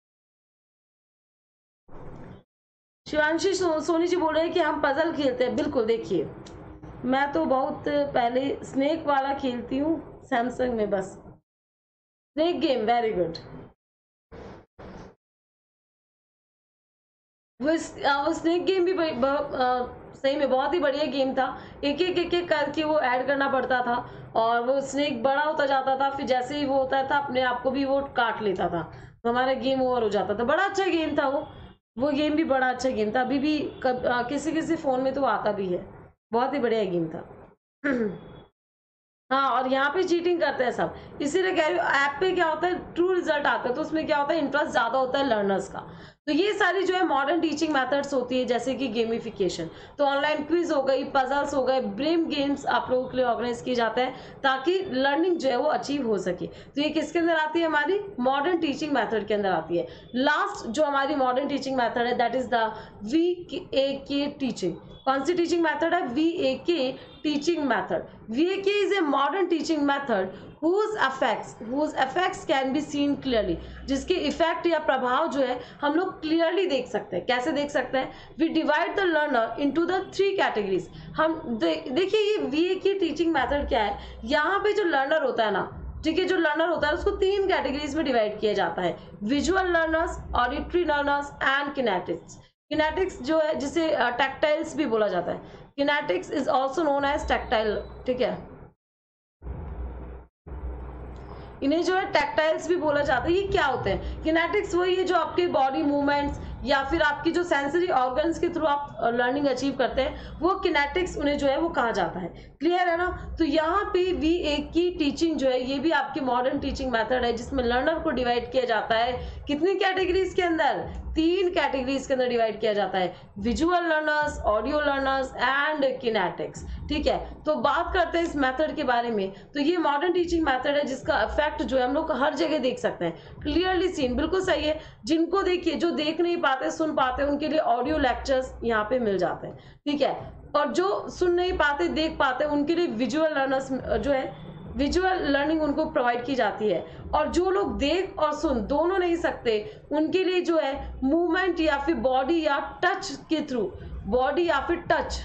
[SPEAKER 1] शिवांशी सो, सोनी जी बोल रहे हैं कि हम पजल खेलते हैं। बिल्कुल, देखिए मैं तो बहुत पहले स्नेक वाला खेलती हूँ सैमसंग में, बस स्नेक गेम, वेरी गुड। वो वो स्नेक गेम भी ब, ब, आ, सही में बहुत ही बढ़िया गेम था। एक एक एक एक करके वो ऐड करना पड़ता था और वो स्नेक बड़ा होता जाता था, फिर जैसे ही वो होता था अपने आप को भी वो काट लेता था, तो हमारा गेम ओवर हो जाता था। बड़ा अच्छा गेम था वो वो गेम भी बड़ा अच्छा गेम था। अभी भी कब, आ, किसी किसी फोन में तो आता भी है, बहुत ही बढ़िया गेम था। हाँ, और यहाँ पे चीटिंग करते हैं सब, इसीलिए कह रही हूँ ऐप पे क्या होता है, ट्रू रिजल्ट आता है तो उसमें क्या होता है, इंटरेस्ट ज्यादा होता है लर्नर्स का। तो ये सारी जो है मॉडर्न टीचिंग मेथड्स होती है, जैसे कि गेमिफिकेशन, तो ऑनलाइन क्विज हो गई, पजल्स हो गए, ब्रेम गेम्स आप लोगों के लिए ऑर्गेनाइज किए जाते हैं ताकि लर्निंग जो है वो अचीव हो सके। तो ये किसके अंदर आती है, हमारी मॉडर्न टीचिंग मेथड के अंदर आती है। लास्ट जो हमारी मॉडर्न टीचिंग मेथड है that is the V A K teaching. कौन सी टीचिंग मेथड है, V A K teaching method. V A K is a modern teaching method whose effects whose effects can be seen clearly, जिसके effect या प्रभाव जो है हम लोग क्लियरली देख सकते हैं। कैसे देख सकते हैं, we divide the learner into the three categories। हम दे, देखिए ये वी ए की टीचिंग मेथड क्या है, यहाँ पे जो लर्नर होता है ना, ठीक है, जो लर्नर होता है उसको तीन कैटेगरीज में डिवाइड किया जाता है, visual learners, auditory learners and kinetics. Kinetics जो है जिसे टैक्टाइल्स भी बोला जाता है, kinetics is also known as tactile, ठीक है, इन्हें जो है टैक्टाइल्स भी बोला जाता है। ये क्या होते हैं, किनेटिक्स वही है जो आपके बॉडी मूवमेंट्स या फिर आपकी जो सेंसरी ऑर्गन्स के थ्रू आप लर्निंग अचीव करते हैं, वो किनेटिक्स उन्हें जो है वो कहा जाता है। क्लियर है ना। तो यहाँ पे वी ए की टीचिंग जो है ये भी आपकी मॉडर्न टीचिंग मेथड है जिसमें लर्नर को डिवाइड किया जाता है कितनी कैटेगरीज के अंदर, तीन कैटेगरीज के अंदर डिवाइड किया जाता है, visual learners, audio learners and kinetics. ठीक है, तो बात करते हैं इस मेथड के बारे में। तो ये मॉडर्न टीचिंग मेथड है जिसका इफेक्ट जो है हम लोग हर जगह देख सकते हैं, क्लियरली सीन, बिल्कुल सही है। जिनको देखिए जो देख नहीं पाते सुन पाते उनके लिए ऑडियो लेक्चर्स यहाँ पे मिल जाते हैं, ठीक है, और जो सुन नहीं पाते देख पाते उनके लिए विजुअल लर्नर्स जो है विजुअल लर्निंग उनको प्रोवाइड की जाती है। और जो लोग देख और सुन दोनों नहीं सकते उनके लिए जो है मूवमेंट या फिर बॉडी या टच के थ्रू, बॉडी या फिर टच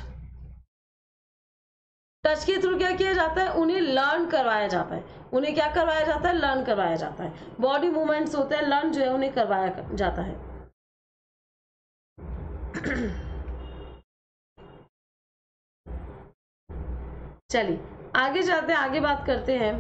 [SPEAKER 1] टच के थ्रू क्या किया जाता है, उन्हें लर्न करवाया जाता है। उन्हें क्या करवाया जाता है, लर्न करवाया जाता है। बॉडी मूवमेंट्स होते हैं, लर्न जो है उन्हें करवाया जाता है। चलिए आगे जाते हैं, आगे बात करते हैं।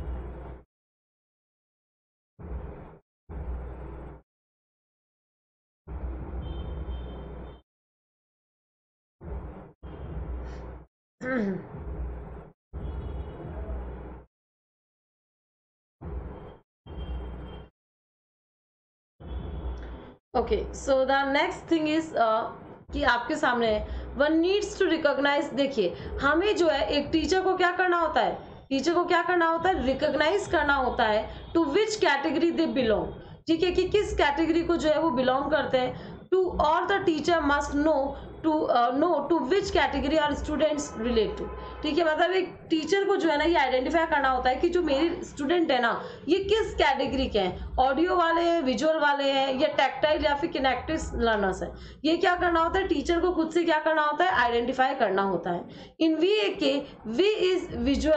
[SPEAKER 1] Okay, so the next thing is कि आपके सामने वन नीड्स टू रिकॉग्नाइज। देखिए हमें जो है एक टीचर को क्या करना होता है, टीचर को क्या करना होता है, रिकॉग्नाइज करना होता है to which category they belong. ठीक है, कि किस कैटेगरी को जो है वो बिलोंग करते हैं। टू और the teacher must know to know to which category are students relate to. ठीक है, मतलब एक टीचर को जो है ना ये आइडेंटिफाई करना होता है कि जो मेरे स्टूडेंट है ना ये किस कैटेगरी के हैं, ऑडियो वाले हैं, विजुअल वाले हैं, या टैक्टाइल या फिर किनेटिक्स लर्नर्स है। ये क्या करना होता है, टीचर को खुद से क्या करना होता है, आइडेंटिफाई करना होता है। इन वी ए के वी इज विजुअल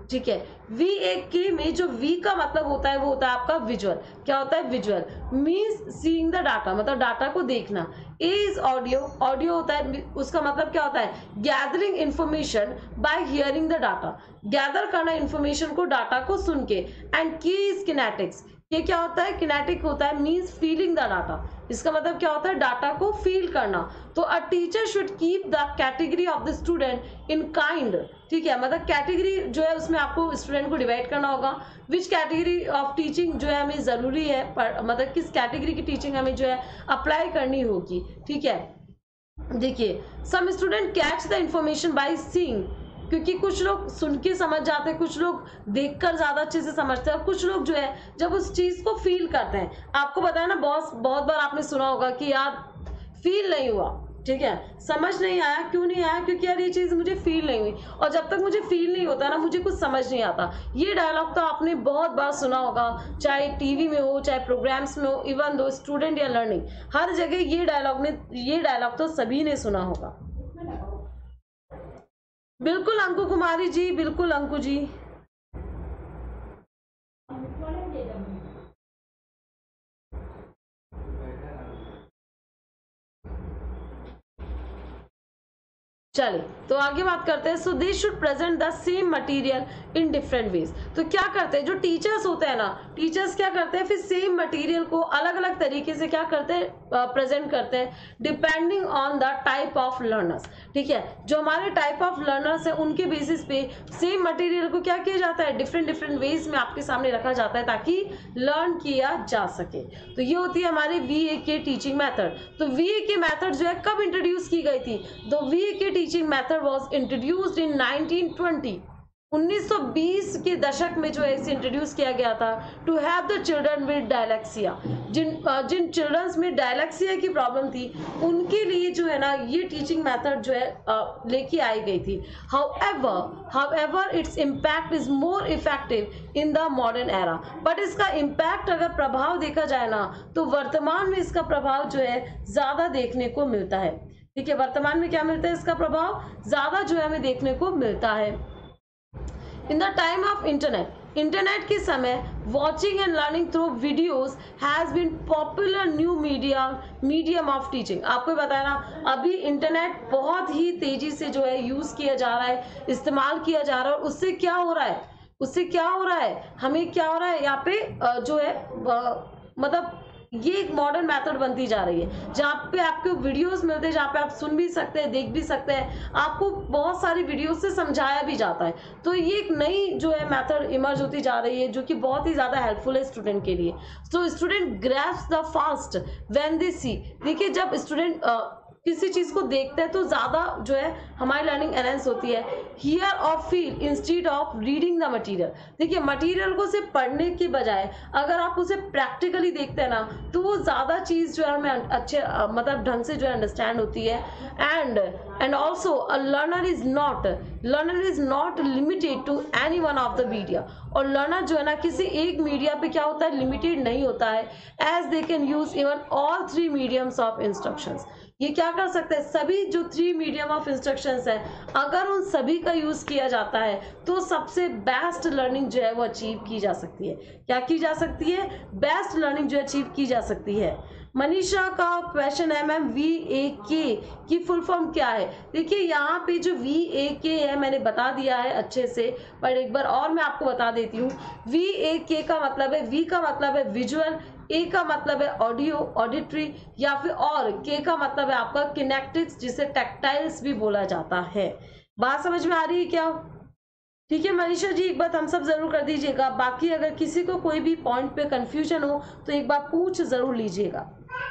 [SPEAKER 1] ठीक है। वी ए के में जो वी का मतलब होता है वो होता है आपका विजुअल। क्या होता है? Visual means seeing the data, मतलब डाटा को देखना। ए इज ऑडियो, ऑडियो होता है, उसका मतलब क्या होता है? Gathering information by hearing the data, gather करना इंफॉर्मेशन को डाटा को सुन के। एंड की इज किनेटिक्स, ये क्या होता है? किनेटिक होता है मीन्स फीलिंग द डाटा, इसका मतलब क्या होता है? डाटा को फील करना। तो a teacher should keep the category of the student in kind, ठीक है, मतलब कैटेगरी जो है उसमें आपको स्टूडेंट को डिवाइड करना होगा। विच कैटेगरी ऑफ टीचिंग जो है हमें जरूरी है, पर मतलब किस कैटेगरी की टीचिंग हमें जो है अप्लाई करनी होगी, ठीक है। देखिए, some student catch the information by seeing, क्योंकि कुछ लोग सुन के समझ जाते हैं, कुछ लोग देखकर ज्यादा अच्छे से समझते हैं, और कुछ लोग जो है जब उस चीज को फील करते हैं। आपको पता है ना, बहुत बहुत बार आपने सुना होगा कि यार फील नहीं हुआ, ठीक है, समझ नहीं आया। क्यों नहीं आया? क्योंकि यार ये चीज मुझे फील नहीं हुई, और जब तक मुझे फील नहीं होता ना मुझे कुछ समझ नहीं आता। ये डायलॉग तो आपने बहुत बार सुना होगा, चाहे टीवी में हो, चाहे प्रोग्राम्स में हो, इवन दो स्टूडेंट या लर्निंग, हर जगह ये डायलॉग ने ये डायलॉग तो सभी ने सुना होगा। बिल्कुल अंकु कुमारी जी, बिल्कुल अंकु जी। चलिए तो आगे बात करते हैं। So they should present the same material in different ways. तो क्या करते हैं जो टीचर्स होते हैं ना, टीचर्स क्या करते हैं फिर सेम मटेरियल को अलग अलग तरीके से क्या करते हैं प्रेजेंट करते हैं, depending on the type of learners, ठीक है। जो हमारे टाइप ऑफ लर्नर्स है उनके बेसिस पे सेम मटेरियल को क्या किया जाता है, डिफरेंट डिफरेंट वेज में आपके सामने रखा जाता है ताकि लर्न किया जा सके। तो ये होती है हमारी V A K teaching method. तो वी ए के मेथड जो है कब इंट्रोड्यूस की गई थी? तो V A K teaching method was introduced in nineteen twenty, उन्नीस सौ बीस के दशक में जो है इसे इंट्रोड्यूस किया गया था। To have the children with dyslexia, जिन जिन चिल्ड्रंस में डायलेक्सिया की प्रॉब्लम थी उनके लिए जो है ना ये टीचिंग मेथड जो है लेके आई गई थी। However however its impact is more effective in the modern era, but इसका इम्पैक्ट अगर प्रभाव देखा जाए ना तो वर्तमान में इसका प्रभाव जो है ज्यादा देखने को मिलता है, ठीक है। वर्तमान में क्या मिलता है? इसका प्रभाव ज्यादा जो है हमें देखने को मिलता है। In the time of internet, internet के समय watching and learning through videos has been popular new media medium of teaching. आपको बताया ना अभी इंटरनेट बहुत ही तेजी से जो है यूज किया जा रहा है, इस्तेमाल किया जा रहा है, और उससे क्या हो रहा है उससे क्या हो रहा है हमें क्या हो रहा है यहाँ पे जो है मतलब ये एक मॉडर्न मेथड बनती जा रही है जहाँ पे आपको वीडियोस मिलते हैं, जहाँ पे आप सुन भी सकते हैं, देख भी सकते हैं, आपको बहुत सारी वीडियोस से समझाया भी जाता है। तो ये एक नई जो है मेथड इमर्ज होती जा रही है जो कि बहुत ही ज्यादा हेल्पफुल है स्टूडेंट के लिए। सो student grasp the fast when they see, देखिए जब स्टूडेंट किसी चीज को देखते हैं तो ज्यादा जो है हमारी लर्निंग एनहेंस होती है। हियर और feel instead of reading the material, देखिए मटेरियल को सिर्फ पढ़ने के बजाय अगर आप उसे प्रैक्टिकली देखते हैं ना तो वो ज्यादा चीज जो है हमें अच्छे मतलब ढंग से जो है अंडरस्टैंड होती है। And and also a learner is not learner is not limited to any one of the media, और लर्नर जो है ना किसी एक मीडिया पे क्या होता है लिमिटेड नहीं होता है, as they can use even all three mediums of instructions. ये क्या कर सकते हैं, सभी जो थ्री मीडियम ऑफ इंस्ट्रक्शंस है अगर उन सभी का यूज किया जाता है तो सबसे बेस्ट लर्निंग जो है वो अचीव की जा सकती है। क्या की जा सकती है? बेस्ट लर्निंग जो अचीव की जा सकती है। मनीषा का क्वेश्चन है मैम वी ए के की फुल फॉर्म क्या है? देखिए यहाँ पे जो वी ए के है मैंने बता दिया है अच्छे से, पर एक बार और मैं आपको बता देती हूँ। वी ए के का मतलब है, वी का मतलब है विजुअल, ए का मतलब है ऑडियो ऑडिटरी, या फिर और के का मतलब है आपका किनेटिक्स जिसे टैक्टाइल्स भी बोला जाता है। बात समझ में आ रही है क्या? ठीक है मनीषा जी, एक बात हम सब जरूर कर दीजिएगा। बाकी अगर किसी को कोई भी पॉइंट पे कंफ्यूजन हो तो एक बार पूछ जरूर लीजिएगा।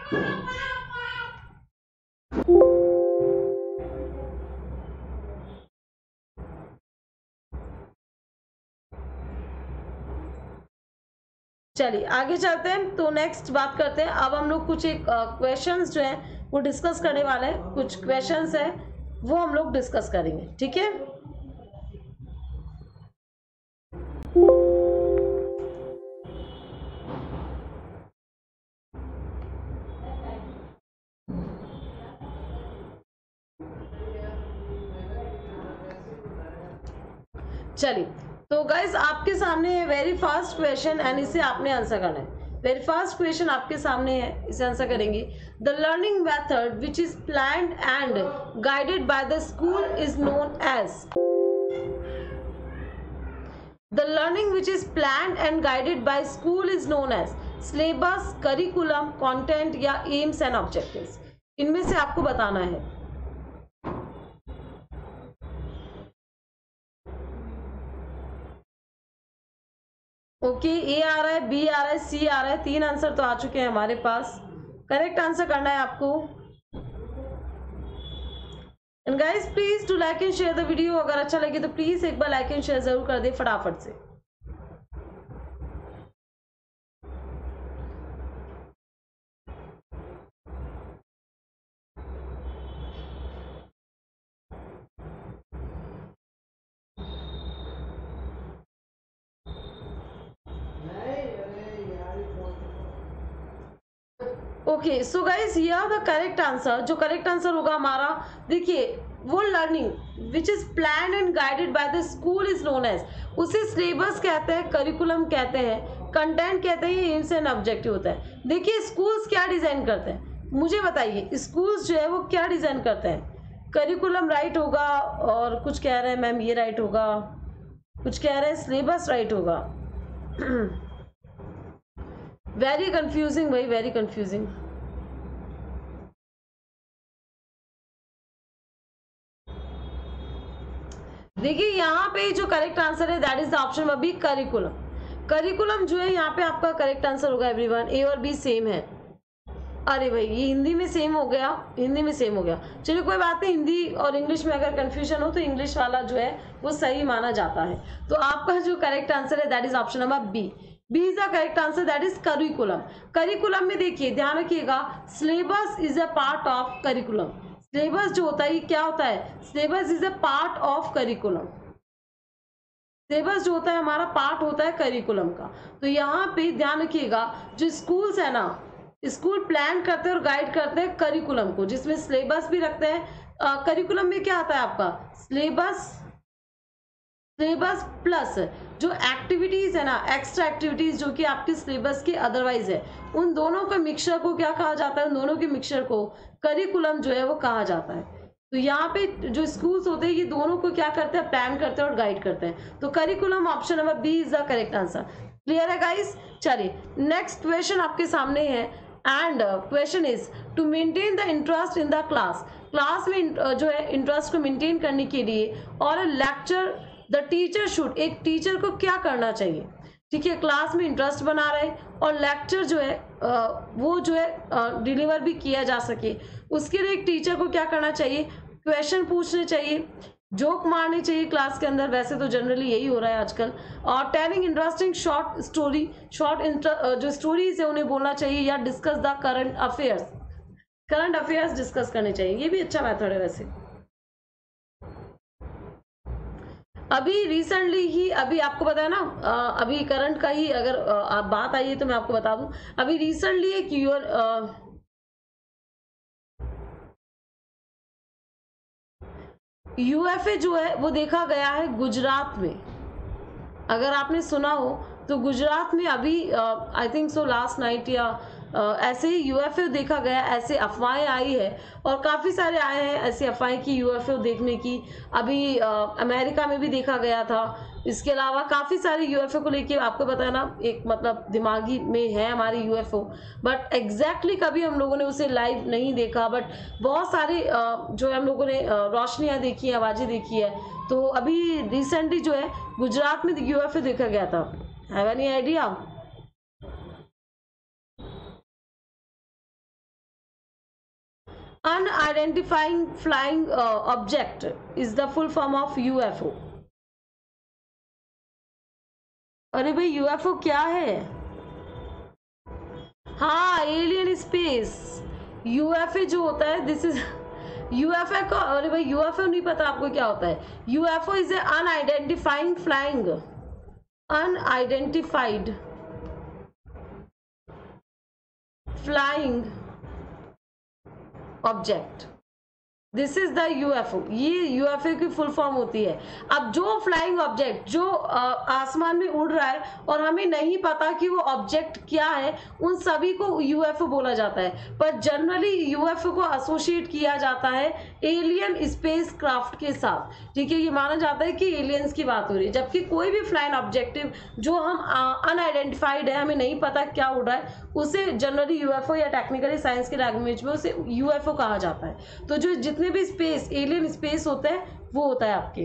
[SPEAKER 1] चलिए आगे चलते हैं। तो नेक्स्ट बात करते हैं, अब हम लोग कुछ एक क्वेश्चंस जो हैं वो डिस्कस करने वाले हैं। कुछ क्वेश्चंस हैं वो हम लोग डिस्कस करेंगे, ठीक है। चलिए तो गाइस आपके सामने है वेरी फास्ट क्वेश्चन एंड इसे आपने आंसर करना है। वेरी फास्ट क्वेश्चन आपके सामने है, इसे आंसर करेंगे। The learning method which is planned and guided by the school is known as. The learning which is planned and guided by school is known as syllabus, curriculum, content या aims and objectives. इनमें से आपको बताना है। Okay, ए आ रहा है, B आ रहा है, सी आ रहा है। तीन आंसर तो आ चुके हैं हमारे पास। करेक्ट आंसर करना है आपको। And guys please to like and share the video. अगर अच्छा लगे तो प्लीज एक बार लाइक एंड शेयर जरूर कर दे फटाफट से। Okay so guys here the correct answer, जो करेक्ट आंसर होगा हमारा, देखिए वो learning which is plan and guided by the school is known as, उसे सिलेबस कहते हैं, करिकुलम कहते हैं, कंटेंट कहते हैं, एम्स एंड ऑब्जेक्टिव होता है। देखिए स्कूल्स क्या डिजाइन करते हैं, मुझे बताइए स्कूल्स जो है वो क्या डिजाइन करते हैं। करिकुलम राइट होगा और कुछ कह रहे हैं मैम ये राइट होगा, कुछ कह रहे हैं सिलेबस राइट होगा। वेरी कंफ्यूजिंग भाई, वेरी कंफ्यूजिंग। देखिए यहाँ पे जो करेक्ट आंसर है that is the option B curriculum. Curriculum जो है यहाँ पे आपका करेक्ट आंसर होगा एवरीवन। ए और बी सेम है। अरे भाई ये हिंदी में सेम हो गया, हिंदी में सेम हो गया। चलिए कोई बात नहीं, हिंदी और इंग्लिश में अगर कंफ्यूजन हो तो इंग्लिश वाला जो है वो सही माना जाता है। तो आपका जो करेक्ट आंसर है that is option number B. B is the correct answer, that is curriculum. Curriculum में देखिए ध्यान रखिएगा, syllabus is a part of curriculum. Syllabus जो होता है ये क्या होता है, syllabus is a part of curriculum. Syllabus जो होता है हमारा पार्ट होता है करिकुलम का। तो यहाँ पे ध्यान रखिएगा, जो स्कूल्स है ना, स्कूल प्लान करते हैं और गाइड करते हैं करिकुलम को, जिसमें सिलेबस भी रखते हैं। करिकुलम में क्या आता है आपका, सिलेबस, सिलेबस प्लस जो एक्टिविटीज है ना, एक्स्ट्रा एक्टिविटीज जो कि आपके सिलेबस के अदरवाइज है, उन दोनों का मिक्सचर को क्या कहा जाता है, उन दोनों के मिक्सचर को करिकुलम जो है वो कहा जाता है। तो यहाँ पे जो स्कूल्स होते हैं ये दोनों को क्या करते हैं, प्लान करते हैं और गाइड करते हैं। तो curriculum option number B is the correct answer. Clear है गाइस। चलिए नेक्स्ट क्वेश्चन आपके सामने है and question is to maintain the interest in the class. Class में uh, जो है इंटरेस्ट को मेंटेन करने के लिए और लेक्चर द टीचर शुड, एक टीचर को क्या करना चाहिए। ठीक है, क्लास में इंटरेस्ट बना रहे और लेक्चर जो है आ, वो जो है डिलीवर भी किया जा सके, उसके लिए एक टीचर को क्या करना चाहिए, क्वेश्चन पूछने चाहिए, जोक मारनी चाहिए क्लास के अंदर, वैसे तो जनरली यही हो रहा है आजकल, और telling interesting short story, short जो स्टोरीज है उन्हें बोलना चाहिए, या discuss the current affairs, current affairs discuss करने चाहिए। ये भी अच्छा मेथड है वैसे। अभी रिसेंटली ही, अभी आपको पता है ना, अभी करंट का ही अगर आप बात आई है तो मैं आपको बता दूं, अभी रिसेंटली एक यूर यूएफए जो है वो देखा गया है गुजरात में। अगर आपने सुना हो तो गुजरात में अभी I think so last night या Uh, ऐसे ही यूएफओ देखा गया, ऐसे अफवाहें आई है और काफ़ी सारे आए हैं ऐसे अफवाहें की यूएफओ देखने की। अभी uh, अमेरिका में भी देखा गया था। इसके अलावा काफ़ी सारे यूएफओ को लेके आपको पता है ना, एक मतलब दिमागी में है हमारे यूएफओ, बट एग्जैक्टली कभी हम लोगों ने उसे लाइव नहीं देखा, बट बहुत सारे uh, जो हम लोगों ने uh, रोशनियाँ देखी है, आवाज़ें देखी है। तो अभी रिसेंटली जो है गुजरात में यूएफओ देखा गया था। Have any idea? Unidentifying flying uh, object is the full form of U F O. अरे भाई यूएफओ क्या है? हाँ, एलियन स्पेस। यूएफए जो होता है दिस इज यूएफए का। अरे भाई यूएफओ नहीं पता आपको क्या होता है? UFO is a unidentifying flying, unidentified flying object this is the UFO, ये यूएफओ की फुल फॉर्म होती है। अब जो फ्लाइंग ऑब्जेक्ट जो आ, आसमान में उड़ रहा है और हमें नहीं पता कि वो ऑब्जेक्ट क्या है, उन सभी को यूएफओ बोला जाता है। पर जनरली यूएफओ को एसोसिएट किया जाता है एलियन स्पेस क्राफ्ट के साथ, ठीक है। ये माना जाता है कि एलियंस की बात हो रही है, जबकि कोई भी फ्लाइंग ऑब्जेक्टिव जो हम अनआइडेंटिफाइड है, हमें नहीं पता क्या उड़ रहा है, उसे जनरली यूएफओ या टेक्निकली साइंस की लैंग्वेज में उसे यूएफओ कहा जाता है। तो जो जितने भी स्पेस एलियन स्पेस होते हैं वो होता है आपके।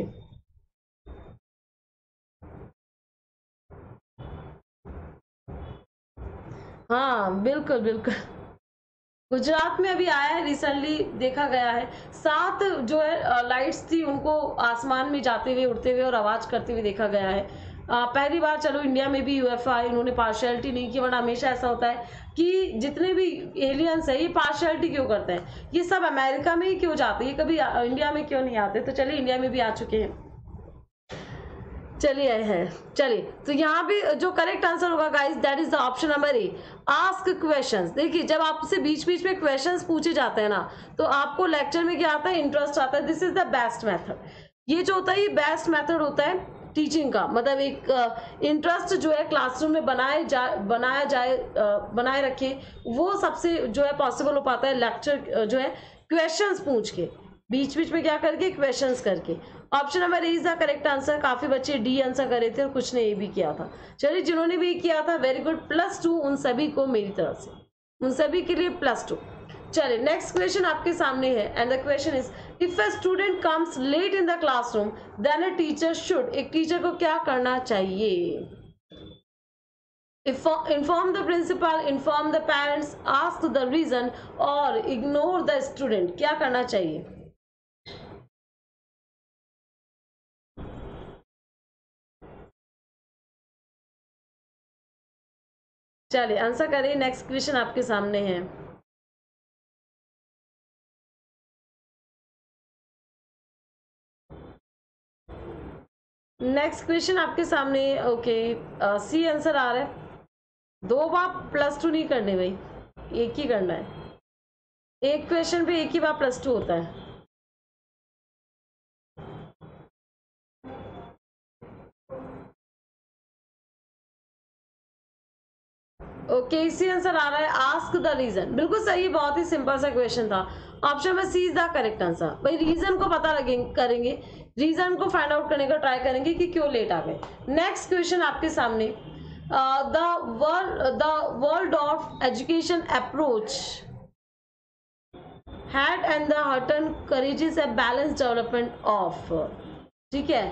[SPEAKER 1] हाँ बिल्कुल बिल्कुल, गुजरात में अभी आया है, रिसेंटली देखा गया है। सात जो है लाइट्स थी, उनको आसमान में जाते हुए, उड़ते हुए और आवाज करते हुए देखा गया है। आ, पहली बार चलो इंडिया में भी यूएफओ आए, उन्होंने पार्शियलिटी नहीं की, वरना हमेशा ऐसा होता है कि जितने भी एलियंस है ये पार्शियलिटी क्यों करते हैं, ये सब अमेरिका में ही क्यों जाते हैं, ये कभी इंडिया में क्यों नहीं आते। तो चलिए इंडिया में भी आ चुके हैं, चलिए है चलिए। तो यहाँ पे जो करेक्ट आंसर होगा guys, that is the option number A, ask questions. देखिए जब आपसे बीच बीच में क्वेश्चंस पूछे जाते हैं ना, तो आपको लेक्चर में क्या आता है, इंटरेस्ट आता है। This is the best method. ये जो होता है ये बेस्ट मेथड होता है टीचिंग का, मतलब एक इंटरेस्ट uh, जो है क्लासरूम में बनाए जा बनाया जाए uh, बनाए रखे, वो सबसे जो है पॉसिबल हो पाता है लेक्चर uh, जो है क्वेश्चंस पूछ के, बीच बीच में क्या करके क्वेश्चंस करके। Option number A is the correct answer. काफी बच्चे डी आंसर करे थे और कुछ ने ए भी किया था। चलिए जिन्होंने भी किया था वेरी गुड, प्लस टू उन सभी को मेरी तरफ से, उन सभी के लिए प्लस टू। चलिए नेक्स्ट क्वेश्चन आपके सामने है, and the question is if a student comes late in the classroom then a teacher should, एक टीचर को क्या करना चाहिए। Inform the principal, inform the parents, ask the reason और इग्नोर द स्टूडेंट, क्या करना चाहिए। चलिए आंसर करिए, नेक्स्ट क्वेश्चन आपके सामने है। नेक्स्ट क्वेश्चन आपके सामने, ओके सी आंसर आ रहा है। दो बार प्लस टू नहीं करने भाई, एक ही करना है, एक क्वेश्चन पे एक ही बार प्लस टू होता है। ओके okay, इसी आंसर आ रहा है, आस्क द रीजन। बिल्कुल सही, बहुत ही सिंपल सा क्वेश्चन था। Option number C is the correct answer. भाई रीजन को पता लगेंगे, करेंगे रीजन को फाइंड आउट करने का ट्राई करेंगे कि क्यों लेट आ गए। नेक्स्ट क्वेश्चन आपके सामने, the world the world of education approach had and the हटन courages a balance development of, ठीक है।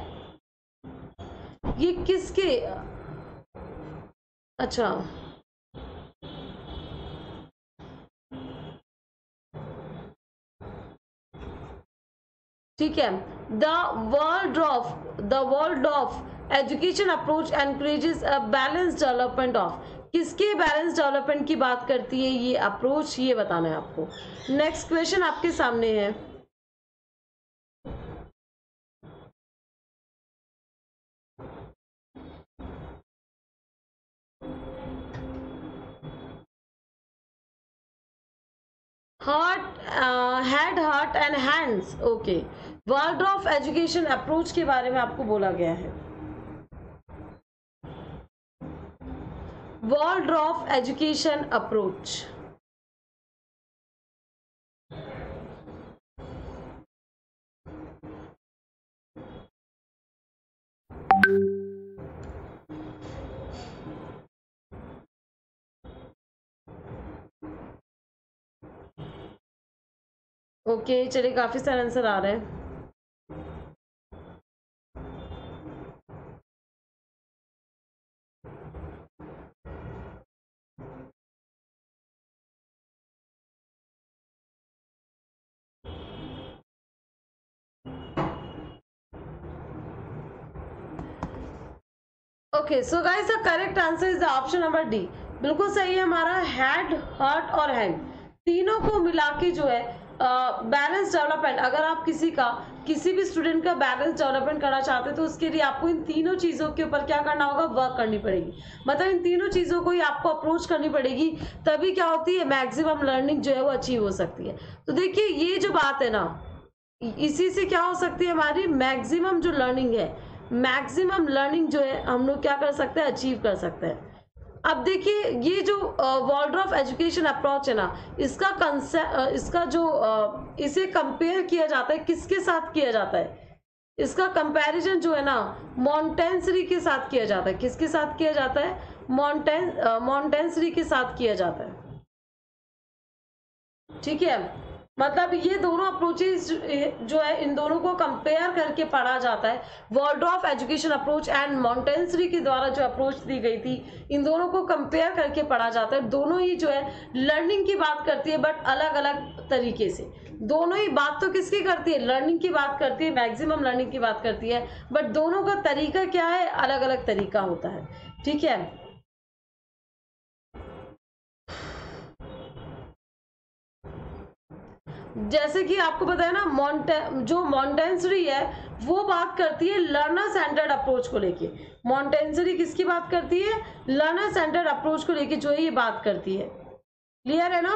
[SPEAKER 1] ये किसके, अच्छा ठीक है, the world of the world of education approach encourages a balance development of, किसके बैलेंस डेवलपमेंट की बात करती है ये अप्रोच, ये बताना है आपको। नेक्स्ट क्वेश्चन आपके सामने है, heart head heart and hands, okay. World of education approach के बारे में आपको बोला गया है, world of education approach. Okay okay, चलिए काफी सारे आंसर आ रहे हैं। Okay so guys the correct answer is the option number D. बिल्कुल सही है हमारा, हेड हार्ट और हैंड तीनों को मिला के जो है बैलेंस uh, डेवलपमेंट, अगर आप किसी का किसी भी स्टूडेंट का बैलेंस डेवलपमेंट करना चाहते हैं तो उसके लिए आपको इन तीनों चीजों के ऊपर क्या करना होगा, वर्क करनी पड़ेगी। मतलब इन तीनों चीजों को ही आपको अप्रोच करनी पड़ेगी, तभी क्या होती है मैक्सिमम लर्निंग जो है वो अचीव हो सकती है। तो देखिए ये जो बात है ना, इसी से क्या हो सकती है, हमारी मैक्सिमम जो लर्निंग है, मैक्सिमम लर्निंग जो है हम लोग क्या कर सकते हैं, अचीव कर सकते हैं। अब देखिए ये जो वॉलड्रॉफ एजुकेशन अप्रोच है ना, इसका कंसेप्ट, इसका जो uh, इसे कंपेयर किया जाता है, किसके साथ किया जाता है, इसका कंपैरिजन जो है ना मॉन्टेंसरी के साथ किया जाता है। किसके साथ किया जाता है, मॉन्टेन मॉन्टेंसरी के साथ किया जाता है। ठीक है, मतलब ये दोनों अप्रोचेस जो है, इन दोनों को कंपेयर करके पढ़ा जाता है। Waldorf education approach and Montessori के द्वारा जो अप्रोच दी गई थी, इन दोनों को कंपेयर करके पढ़ा जाता है। दोनों ही जो है लर्निंग की बात करती है, बट अलग अलग तरीके से। दोनों ही बात तो किसकी करती है, लर्निंग की बात करती है, मैक्सिमम लर्निंग की बात करती है, बट दोनों का तरीका क्या है, अलग अलग तरीका होता है। ठीक है, जैसे कि आपको पता है ना, मॉन्टे जो मॉन्टेंसरी है वो बात करती है लर्नर सेंटर्ड अप्रोच को लेके। मॉन्टेंसरी किसकी बात करती है, लर्नर सेंटर्ड अप्रोच को लेके जो है ये बात करती है। क्लियर है ना।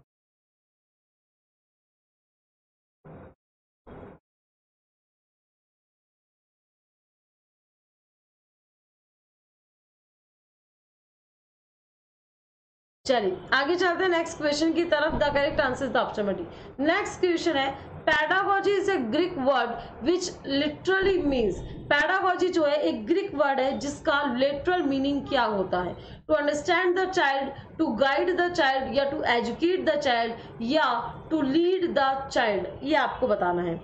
[SPEAKER 1] चलिए आगे चलते हैं नेक्स्ट क्वेश्चन की तरफ। The correct answer is the option D. Next question है, pedagogy is a Greek word which literally means. Pedagogy जो है एक ग्रीक वर्ड है जिसका लिटरल मीनिंग क्या होता है, to understand the child, to guide the child, या टू एजुकेट द चाइल्ड, या टू लीड द चाइल्ड। ये आपको बताना है।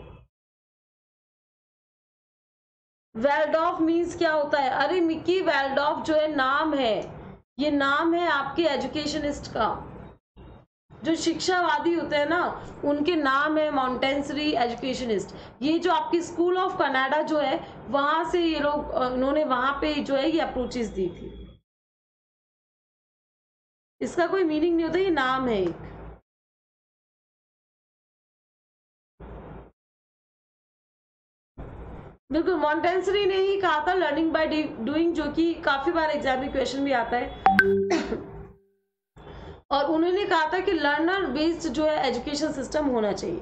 [SPEAKER 1] वेल्डॉफ मीन्स क्या होता है, अरे मिकी वेल्डॉफ जो है नाम है, ये नाम है आपके एजुकेशनिस्ट का। जो शिक्षावादी होते हैं ना, उनके नाम है मॉन्टेंसरी एजुकेशनिस्ट। ये जो आपकी स्कूल ऑफ कनाडा जो है, वहां से ये लोग, उन्होंने वहां पे जो है ये अप्रोचेस दी थी। इसका कोई मीनिंग नहीं होता, ये नाम है एक। बिल्कुल, मॉन्टेंसरी ने ही कहा था लर्निंग बाय डूइंग, जो कि काफी बार एग्जाम में क्वेश्चन भी आता है। और उन्होंने कहा था कि लर्नर बेस्ड जो है एजुकेशन सिस्टम होना चाहिए।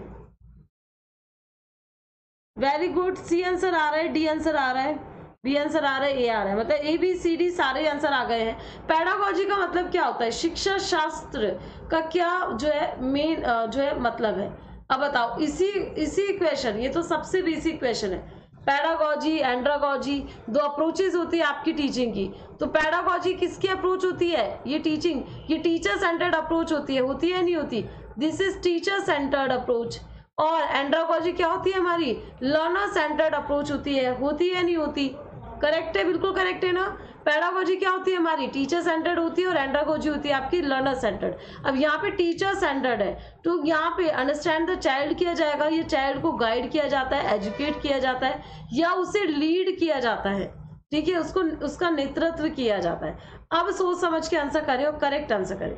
[SPEAKER 1] वेरी गुड, सी आंसर आ रहा है, डी आंसर आ रहा है, बी आंसर आ रहा है, ए आ रहा है, मतलब ए बी सी डी सारे आंसर आ गए हैं। पैडागॉजी का मतलब क्या होता है, शिक्षा शास्त्र का क्या जो है मेन जो है मतलब है। अब बताओ, इसी इसी क्वेश्चन, ये तो सबसे बेसिक क्वेश्चन है। पैडागॉजी, एंड्रागॉजी, दो अप्रोचेज होती है आपकी टीचिंग की। तो पैडागॉजी किसकी अप्रोच होती है, ये टीचिंग, ये टीचर सेंटर्ड अप्रोच होती है, होती है नहीं होती, this is teacher centred approach. और एंड्रागॉजी क्या होती है हमारी, लर्नर सेंटर्ड अप्रोच होती है, होती है नहीं होती, करेक्ट है, बिल्कुल करेक्ट है ना। पैडागॉजी क्या होती है हमारी, टीचर सेंटर्ड होती है, और एंड्रागॉजी होती है आपकी लर्नर सेंटर्ड। अब यहाँ पे टीचर सेंटर्ड है, तो यहाँ पे अंडरस्टैंड द चाइल्ड किया जाएगा, ये चाइल्ड को गाइड किया जाता है, एजुकेट किया जाता है, या उसे लीड किया जाता है। ठीक है, उसको उसका नेतृत्व किया जाता है। अब सोच समझ के आंसर करें और करेक्ट आंसर करें।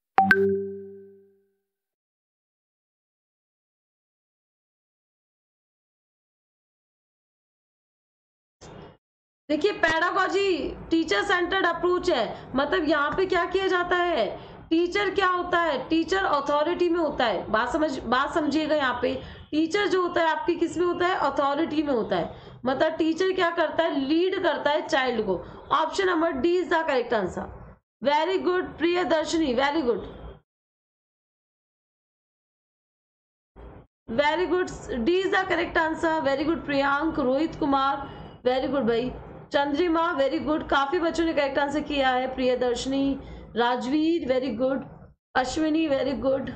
[SPEAKER 1] देखिए, पैडागॉजी टीचर सेंटर्ड अप्रोच है, मतलब यहाँ पे क्या किया जाता है, टीचर क्या होता है, टीचर अथॉरिटी में होता है। बात समझ बात समझिएगा, यहाँ पे टीचर जो होता है आपकी किस में होता है, अथॉरिटी में होता है। मतलब टीचर क्या करता है, लीड करता है चाइल्ड को। Option number D is the correct answer. Very good Priyadarshini, very good, very good, D is the correct answer. Very good Priyank, Rohit Kumar, very good भाई। चंद्रिमा, वेरी गुड, काफी बच्चों ने करेक्ट आंसर किया है। Priyadarshini, Rajveer, very good. Ashwini, very good.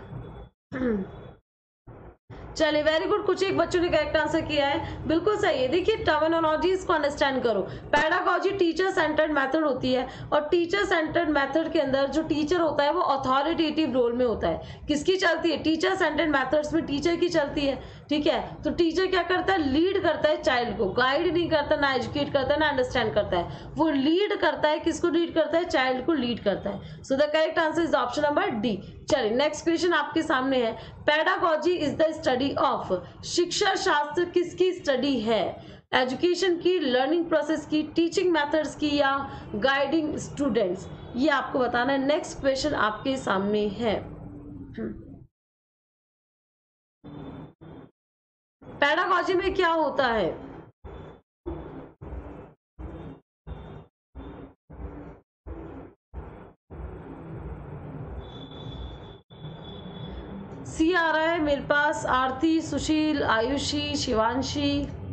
[SPEAKER 1] चलिए, very good, कुछ एक बच्चों ने करेक्ट आंसर किया है, बिल्कुल सही है। देखिए, टर्मिनोलॉजीज को अंडरस्टैंड करो। पैडागॉजी टीचर सेंटर्ड मेथड होती है, और टीचर सेंटर्ड मेथड के अंदर जो टीचर होता है वो अथॉरिटेटिव रोल में होता है। किसकी चलती है, टीचर सेंटर्ड मेथड्स में टीचर की चलती है। ठीक है, तो टीचर क्या करता है, लीड करता है चाइल्ड को, गाइड नहीं करता, ना एजुकेट करता है, ना अंडरस्टैंड करता है, वो लीड करता है। किसको लीड करता है, चाइल्ड को लीड करता है। So the correct answer is option number D. चलिए, नेक्स्ट क्वेश्चन आपके सामने है, pedagogy is the study of. शिक्षा शास्त्र किसकी स्टडी है, एजुकेशन की, लर्निंग प्रोसेस की, टीचिंग मेथड्स की, या गाइडिंग स्टूडेंट्स। ये आपको बताना है। नेक्स्ट क्वेश्चन आपके सामने है, पैडागॉजी में क्या होता है? सी आ रहा है मेरे पास, Aarti, Sushil, Ayushi, Shivanshi.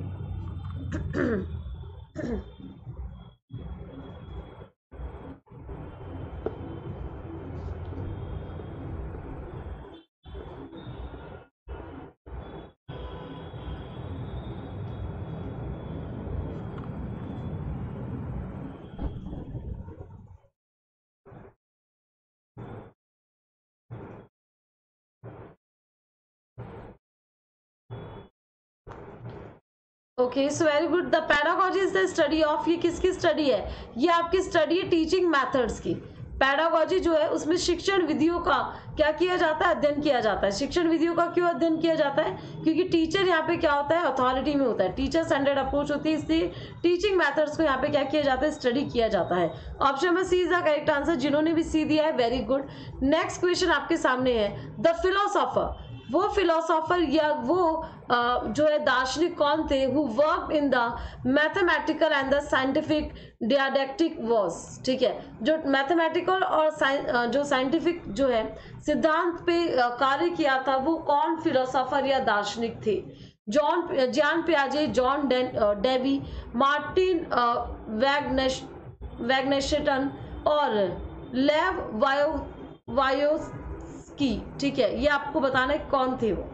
[SPEAKER 1] Okay, so very good. The pedagogy is the study of, ये किसकी स्टडी है? ये आपकी स्टडी है टीचिंग मेथड्स की। पैडागॉजी जो है उसमें शिक्षण विधियों का क्या किया जाता है? अध्ययन किया जाता है। शिक्षण विधियों का क्यों अध्ययन किया जाता है? क्योंकि टीचर यहाँ पे क्या होता है? अथॉरिटी में होता है, टीचर सेंटर्ड अप्रोच होती है, इसलिए टीचिंग मेथड्स को यहाँ पे क्या किया जाता है? स्टडी किया जाता है। Option number C is the correct answer. जिन्होंने भी सी दिया है, वेरी गुड। नेक्स्ट क्वेश्चन आपके सामने है, द फिलोसोफर, वो फिलोसोफर या वो Uh, जो है दार्शनिक कौन थे? Who work in the mathematical and the scientific didactic was. ठीक है, जो मैथमेटिकल और uh, जो साइंटिफिक जो है सिद्धांत पे uh, कार्य किया था, वो कौन फिलोसोफर या दार्शनिक थे? जॉन जॉन पियाजे, जॉन डेवी, मार्टिन वैग्नेश वैग्नेशटन और लेव वायो वायोस्की। ठीक है, ये आपको बताना है कौन थे वो।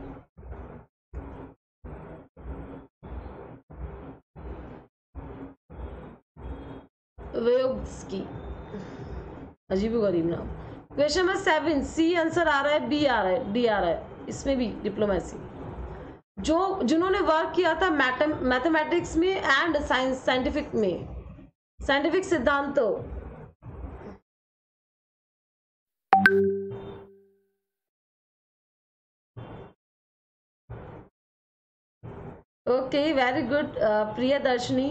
[SPEAKER 1] वेयोग्स्की, अजीब गरीब नाम। Question number seven, C answer आ रहा है, बी आ रहा है, डी आ रहा है, इसमें भी डिप्लोमेसी। जो जिन्होंने वर्क किया था मैथमेटिक्स में एंड साइंस साइंटिफिक में, साइंटिफिक सिद्धांतों। Okay, very good Priyadarshini.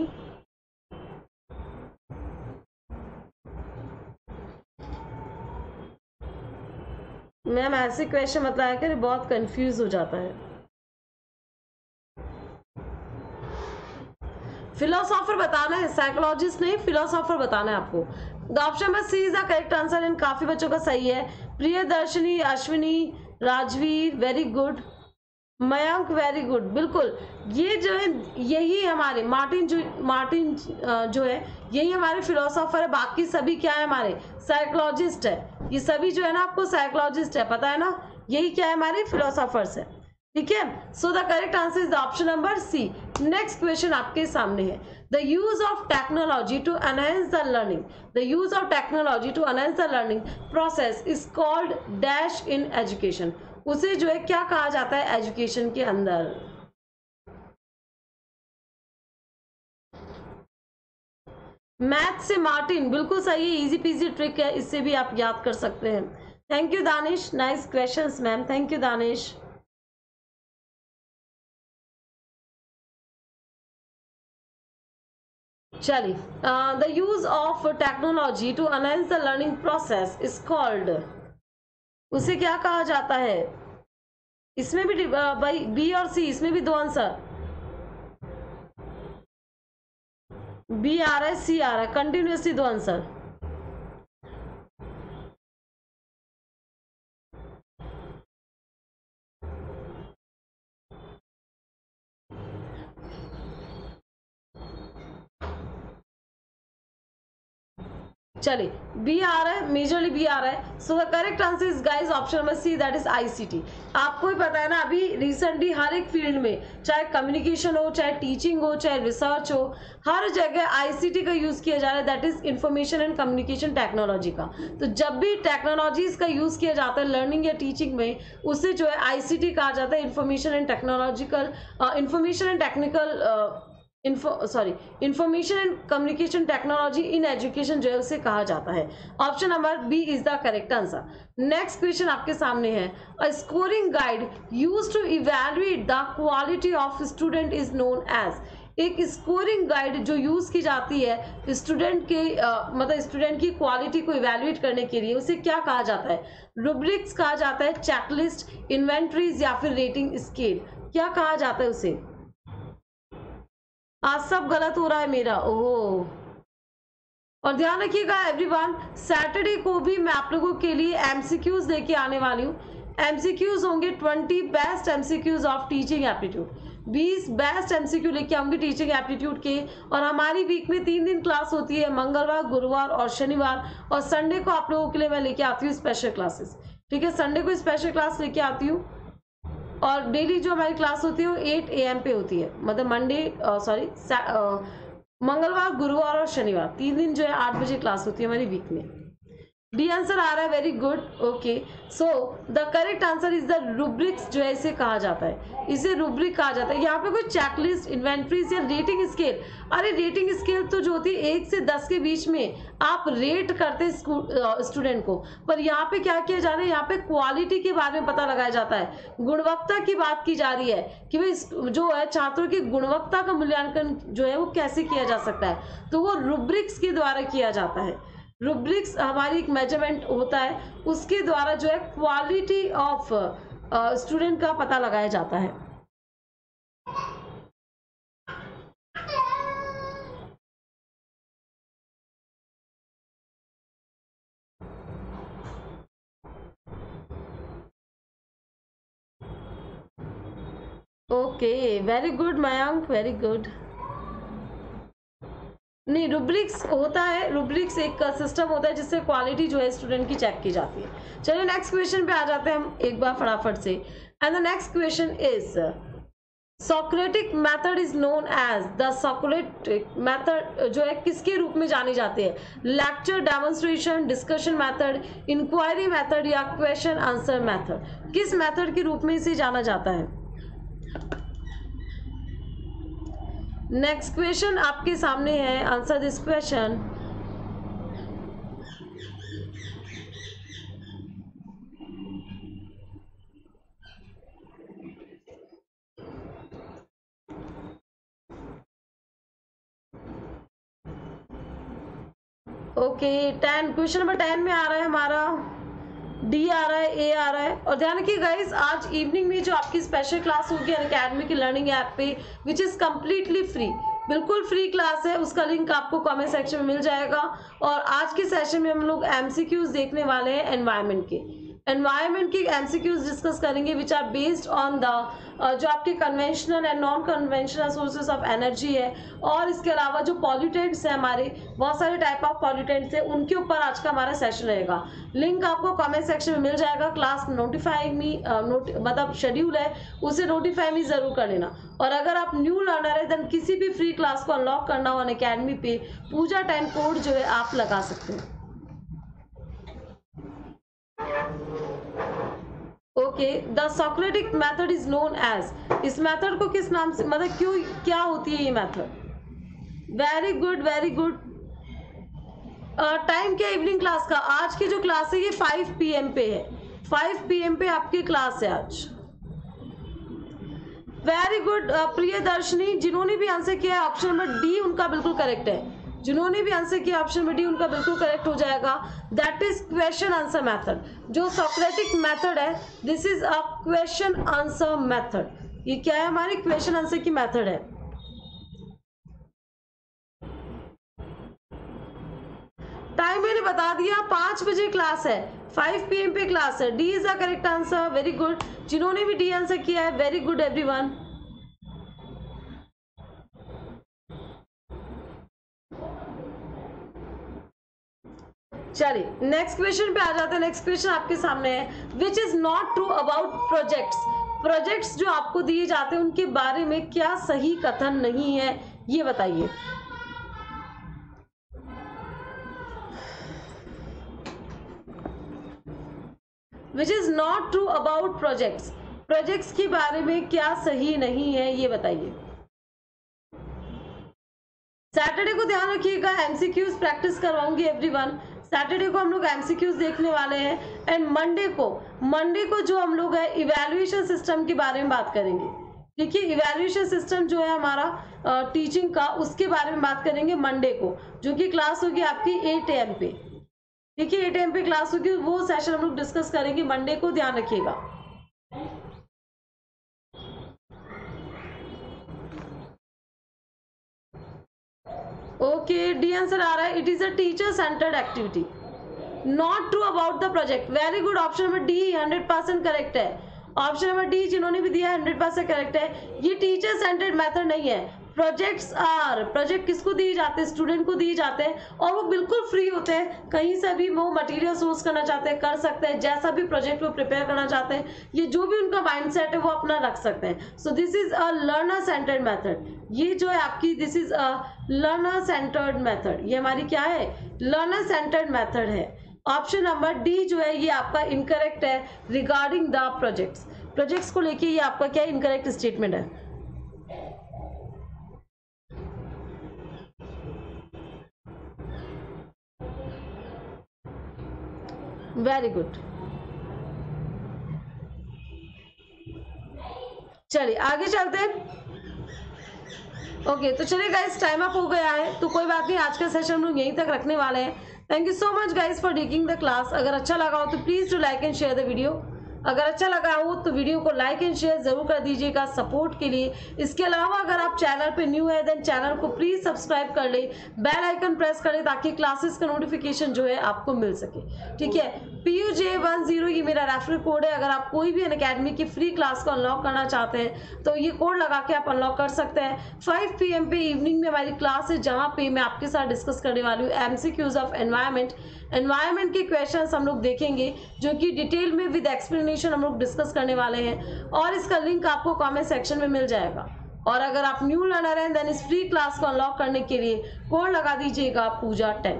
[SPEAKER 1] Ma'am ऐसे क्वेश्चन मतलब है कि बहुत कंफ्यूज हो जाता है। फिलोसोफर बताना है, साइकोलॉजिस्ट नहीं, फिलोसोफर बताना है आपको। The option number C is the correct answer. इन काफी बच्चों का सही है। Priyadarshini, Ashwini, Rajveer, very good. Mayank, very good, बिल्कुल। ये जो है यही हमारे मार्टिन जो मार्टिन जो है यही हमारे फिलोसोफर है। बाकी सभी क्या है? हमारे साइकोलॉजिस्ट है। ये सभी जो है ना आपको साइकोलॉजिस्ट है, पता है ना? यही क्या है? हमारे फिलोसोफर्स है। ठीक है, so the correct answer is the option number C. Next question आपके सामने है, the use of technology to enhance the learning, the use of technology to enhance the learning process is called dash in education. उसे जो है क्या कहा जाता है एजुकेशन के अंदर? मैथ से मार्टिन, बिल्कुल सही है, इजी पीजी ट्रिक है, इससे भी आप याद कर सकते हैं। Thank you Danish, nice questions ma'am, thank you Danish. चलिए, the use of technology to enhance the learning process is called, उसे क्या कहा जाता है? इसमें भी भाई बी और सी, इसमें भी दो आंसर, बी आ रहा है, सी आ रहा है, कंटिन्यूसली दो आंसर। चलिए, बी आ रहा है, मेजरली बी आ रहा है। So the correct answer is guys option number C, that is ICT. आपको ही पता है ना, अभी रिसेंटली हर एक फील्ड में, चाहे कम्युनिकेशन हो, चाहे टीचिंग हो, चाहे रिसर्च हो, हर जगह आईसीटी का यूज किया जा रहा है, that is information and communication technology का। तो जब भी टेक्नोलॉजीज का यूज किया जाता है लर्निंग या टीचिंग में, उसे जो है आईसीटी कहा जाता है, information and technological information and technical info sorry information and communication technology in education जो है उसे कहा जाता है। Option number B is the correct answer. Next question आपके सामने है, a scoring guide used to evaluate the quality of student is known as. एक स्कोरिंग गाइड जो यूज की जाती है स्टूडेंट के uh, मतलब स्टूडेंट की क्वालिटी को इवैल्यूएट करने के लिए, उसे क्या कहा जाता है? रुब्रिक्स कहा जाता है, चेकलिस्ट, इन्वेंटरीज या फिर रेटिंग स्केल, क्या कहा जाता है उसे? आज सब गलत हो रहा है मेरा, ओह। और ध्यान रखिएगा एवरीवन, सैटरडे को भी मैं आप लोगों के लिए एमसीक्यूज लेके आने वाली हूँ। एमसीक्यूज होंगे twenty best MCQs of teaching aptitude, बीस बेस्ट एमसीक्यू लेके आऊंगी टीचिंग एप्टीट्यूड के। और हमारी वीक में तीन दिन क्लास होती है, मंगलवार, गुरुवार और शनिवार। और संडे को आप लोगों के लिए मैं लेके आती हूँ स्पेशल क्लासेस, ठीक है। संडे को स्पेशल क्लास लेके आती हूँ। और डेली जो हमारी क्लास होती है वो एट ए एम पे होती है, मतलब मंडे सॉरी मंगलवार, गुरुवार और शनिवार तीन दिन जो है आठ बजे क्लास होती है हमारी वीक में। डी आंसर आ रहा है, very good, okay. So the correct answer is the rubrics, जो है इसे कहा जाता है, इसे रूब्रिक कहा जाता है। यहाँ पे कोई चेकलिस्ट, इन्वेंट्रीज या रेटिंग स्केल, अरे रेटिंग स्केल तो जो होती है एक से दस के बीच में आप रेट करते स्टूडेंट को, पर यहाँ पे क्या किया जा रहा है, यहाँ पे क्वालिटी के बारे में पता लगाया जाता है, गुणवत्ता की बात की जा रही है कि भाई जो है छात्रों की गुणवत्ता का मूल्यांकन जो है वो कैसे किया जा सकता है, तो वो रूब्रिक्स के द्वारा किया जाता है। रूब्रिक्स हमारी एक मेजरमेंट होता है, उसके द्वारा जो है क्वालिटी ऑफ स्टूडेंट का पता लगाया जाता है। Okay, very good Mayank, very good. नहीं, रूब्रिक्स होता है, रूब्रिक्स एक सिस्टम होता है जिससे क्वालिटी जो है स्टूडेंट की चेक की जाती है। चलिए नेक्स्ट क्वेश्चन पे आ जाते हैं हम एक बार फटाफट से। And the next question is Socratic method is known as, the Socratic method जो है किसके रूप में जाने जाते हैं, lecture, demonstration, discussion method, inquiry method या क्वेश्चन आंसर मेथड, किस मेथड के रूप में इसे जाना जाता है। नेक्स्ट क्वेश्चन आपके सामने है, answer this question. Okay, ten, question number ten में आ रहा है हमारा, डी आ रहा है, ए आ रहा है। और ध्यान रखिए गाइस, आज इवनिंग में जो आपकी स्पेशल क्लास होगी अनअकैडमी की लर्निंग ऐप पे, विच इज कम्प्लीटली फ्री, बिल्कुल फ्री क्लास है, उसका लिंक आपको कमेंट सेक्शन में मिल जाएगा। और आज के सेशन में हम लोग एमसीक्यूज देखने वाले हैं एनवायरनमेंट के, एनवायरनमेंट की एमसीक्यूज डिस्कस करेंगे which are based on the जो आपके conventional and non conventional sources of energy है। और इसके अलावा जो पॉल्यूटेंट्स हैं, हमारे बहुत सारे टाइप ऑफ पॉल्यूटेंट्स हैं, उनके ऊपर आज का हमारा सेशन रहेगा। लिंक आपको कमेंट सेक्शन में मिल जाएगा। क्लास नोटिफाई मी नोट मतलब शेड्यूल है, उसे नोटिफाई मी जरूर कर लेना। और अगर आप न्यू लर्नर है देन किसी भी फ्री क्लास को अनलॉक करना हो अनअकैडमी पे, पूजा टेन कोड जो है आप लगा सकते हैं। Okay, the Socratic method is known as, इस मेथड को किस नाम से, मतलब क्यों, क्या होती है ये method. Very good, very good. Time क्या इवनिंग क्लास का, आज की जो क्लास है ये फाइव पी एम पे है, फाइव पी एम पे आपकी क्लास है आज। वेरी गुड प्रियदर्शनी, जिन्होंने भी आंसर किया है ऑप्शन नंबर डी उनका बिल्कुल करेक्ट है, जिन्होंने भी आंसर किया ऑप्शन नंबर डी उनका बिल्कुल करेक्ट हो जाएगा। That is question answer method, जो सोक्रेटिक मेथड है, this is a question answer method. ये क्या है, हमारी क्वेश्चन आंसर की मेथड है। टाइम मैंने बता दिया, पांच बजे क्लास है, फाइव पी एम पे क्लास है। D is the correct answer, very good. जिन्होंने भी डी आंसर किया है, वेरी गुड एवरीवन। चलिए नेक्स्ट क्वेश्चन पे आ जाते हैं। नेक्स्ट क्वेश्चन आपके सामने है, विच is not true about projects, projects जो आपको दिए जाते हैं उनके बारे में क्या सही कथन नहीं है, ये बताइए। Which is not true about projects, projects के बारे में क्या सही नहीं है, ये बताइए। सैटरडे को ध्यान रखिएगा, एमसीक्यूज प्रैक्टिस करवाऊंगी एवरीवन। सैटरडे को हम लोग एमसीक्यूज देखने वाले हैं। एंड मंडे को मंडे को जो हम लोग है इवैल्यूएशन सिस्टम के बारे में बात करेंगे। देखिए, इवैल्यूएशन सिस्टम जो है हमारा टीचिंग का, उसके बारे में बात करेंगे मंडे को, जो कि क्लास होगी आपकी एट ए एम पे। ठीक है, एट ए एम पे क्लास होगी, वो सेशन हम लोग डिस्कस करेंगे मंडे को, ध्यान रखिएगा। ओके, डी आंसर आ रहा है, it is a teacher centred activity. Not true about the project, very good, option number D hundred percent correct है। ऑप्शन नंबर डी जिन्होंने भी दिया हंड्रेड परसेंट करेक्ट है। ये टीचर सेंटर्ड मेथड नहीं है। प्रोजेक्ट्स आर, प्रोजेक्ट किसको दिए जाते हैं, स्टूडेंट को दिए जाते हैं, और वो बिल्कुल फ्री होते हैं, कहीं से भी वो मटेरियल सोर्स करना चाहते हैं कर सकते हैं, जैसा भी प्रोजेक्ट वो प्रिपेयर करना चाहते हैं, ये जो भी उनका माइंडसेट है वो अपना रख सकते हैं। So this is a learner centred method. ये जो है आपकी, this is a learner centred method, ये हमारी क्या है, लर्नर सेंटर्ड मेथड है। ऑप्शन नंबर डी जो है ये आपका इनकरेक्ट है रिगार्डिंग द प्रोजेक्ट्स। प्रोजेक्ट्स को लेके ये आपका क्या इनकरेक्ट स्टेटमेंट है। Very good. चलिए आगे चलते हैं। ओके, तो चलिए गाइस, टाइम अप हो गया है, तो कोई बात नहीं, आज का सेशन हम यहीं तक रखने वाले हैं। Thank you so much guys for taking the class. अगर अच्छा लगा हो तो please do like and share the video. अगर अच्छा लगा हो तो वीडियो को लाइक एंड शेयर जरूर कर दीजिएगा सपोर्ट के लिए। इसके अलावा अगर आप चैनल पे न्यू है देन चैनल को प्लीज सब्सक्राइब कर ले, बेल आइकन प्रेस कर ले, ताकि क्लासेस का नोटिफिकेशन जो है आपको मिल सके। ठीक है, P U J one zero ये मेरा रेफरल कोड है। अगर आप कोई भी अनअकैडमी की फ्री क्लास को अनलॉक करना चाहते हैं तो ये कोड लगा के आप अनलॉक कर सकते हैं। फाइव पी एम पे इवनिंग में हमारी क्लास है, जहाँ पे मैं आपके साथ डिस्कस करने वाली हूँ एमसीक्यूज ऑफ एनवायरमेंट। एनवायरमेंट के क्वेश्चंस हम लोग देखेंगे, जो कि डिटेल में विद एक्सप्लेनेशन हम लोग डिस्कस करने वाले हैं, और इसका लिंक आपको कमेंट सेक्शन में मिल जाएगा। और अगर आप न्यू लर्नर हैं देन इस फ्री क्लास को अनलॉक करने के लिए कोड लगा दीजिएगा Pooja ten.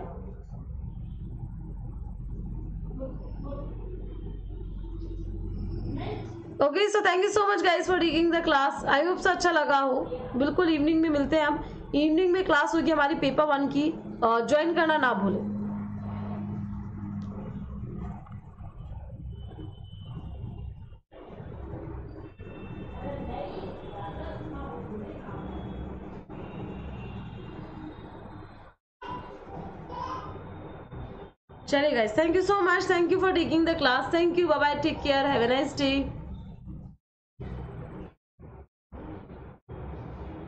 [SPEAKER 1] Okay, so thank you so much guys for taking the class. I hope से अच्छा लगा हो। बिल्कुल इवनिंग में मिलते हैं हम, इवनिंग में क्लास होगी हमारी पेपर वन की, ज्वाइन करना ना भूलें। चलिए guys, thank you so much, thank you for taking the class, thank you, bye bye, take care, have a nice day.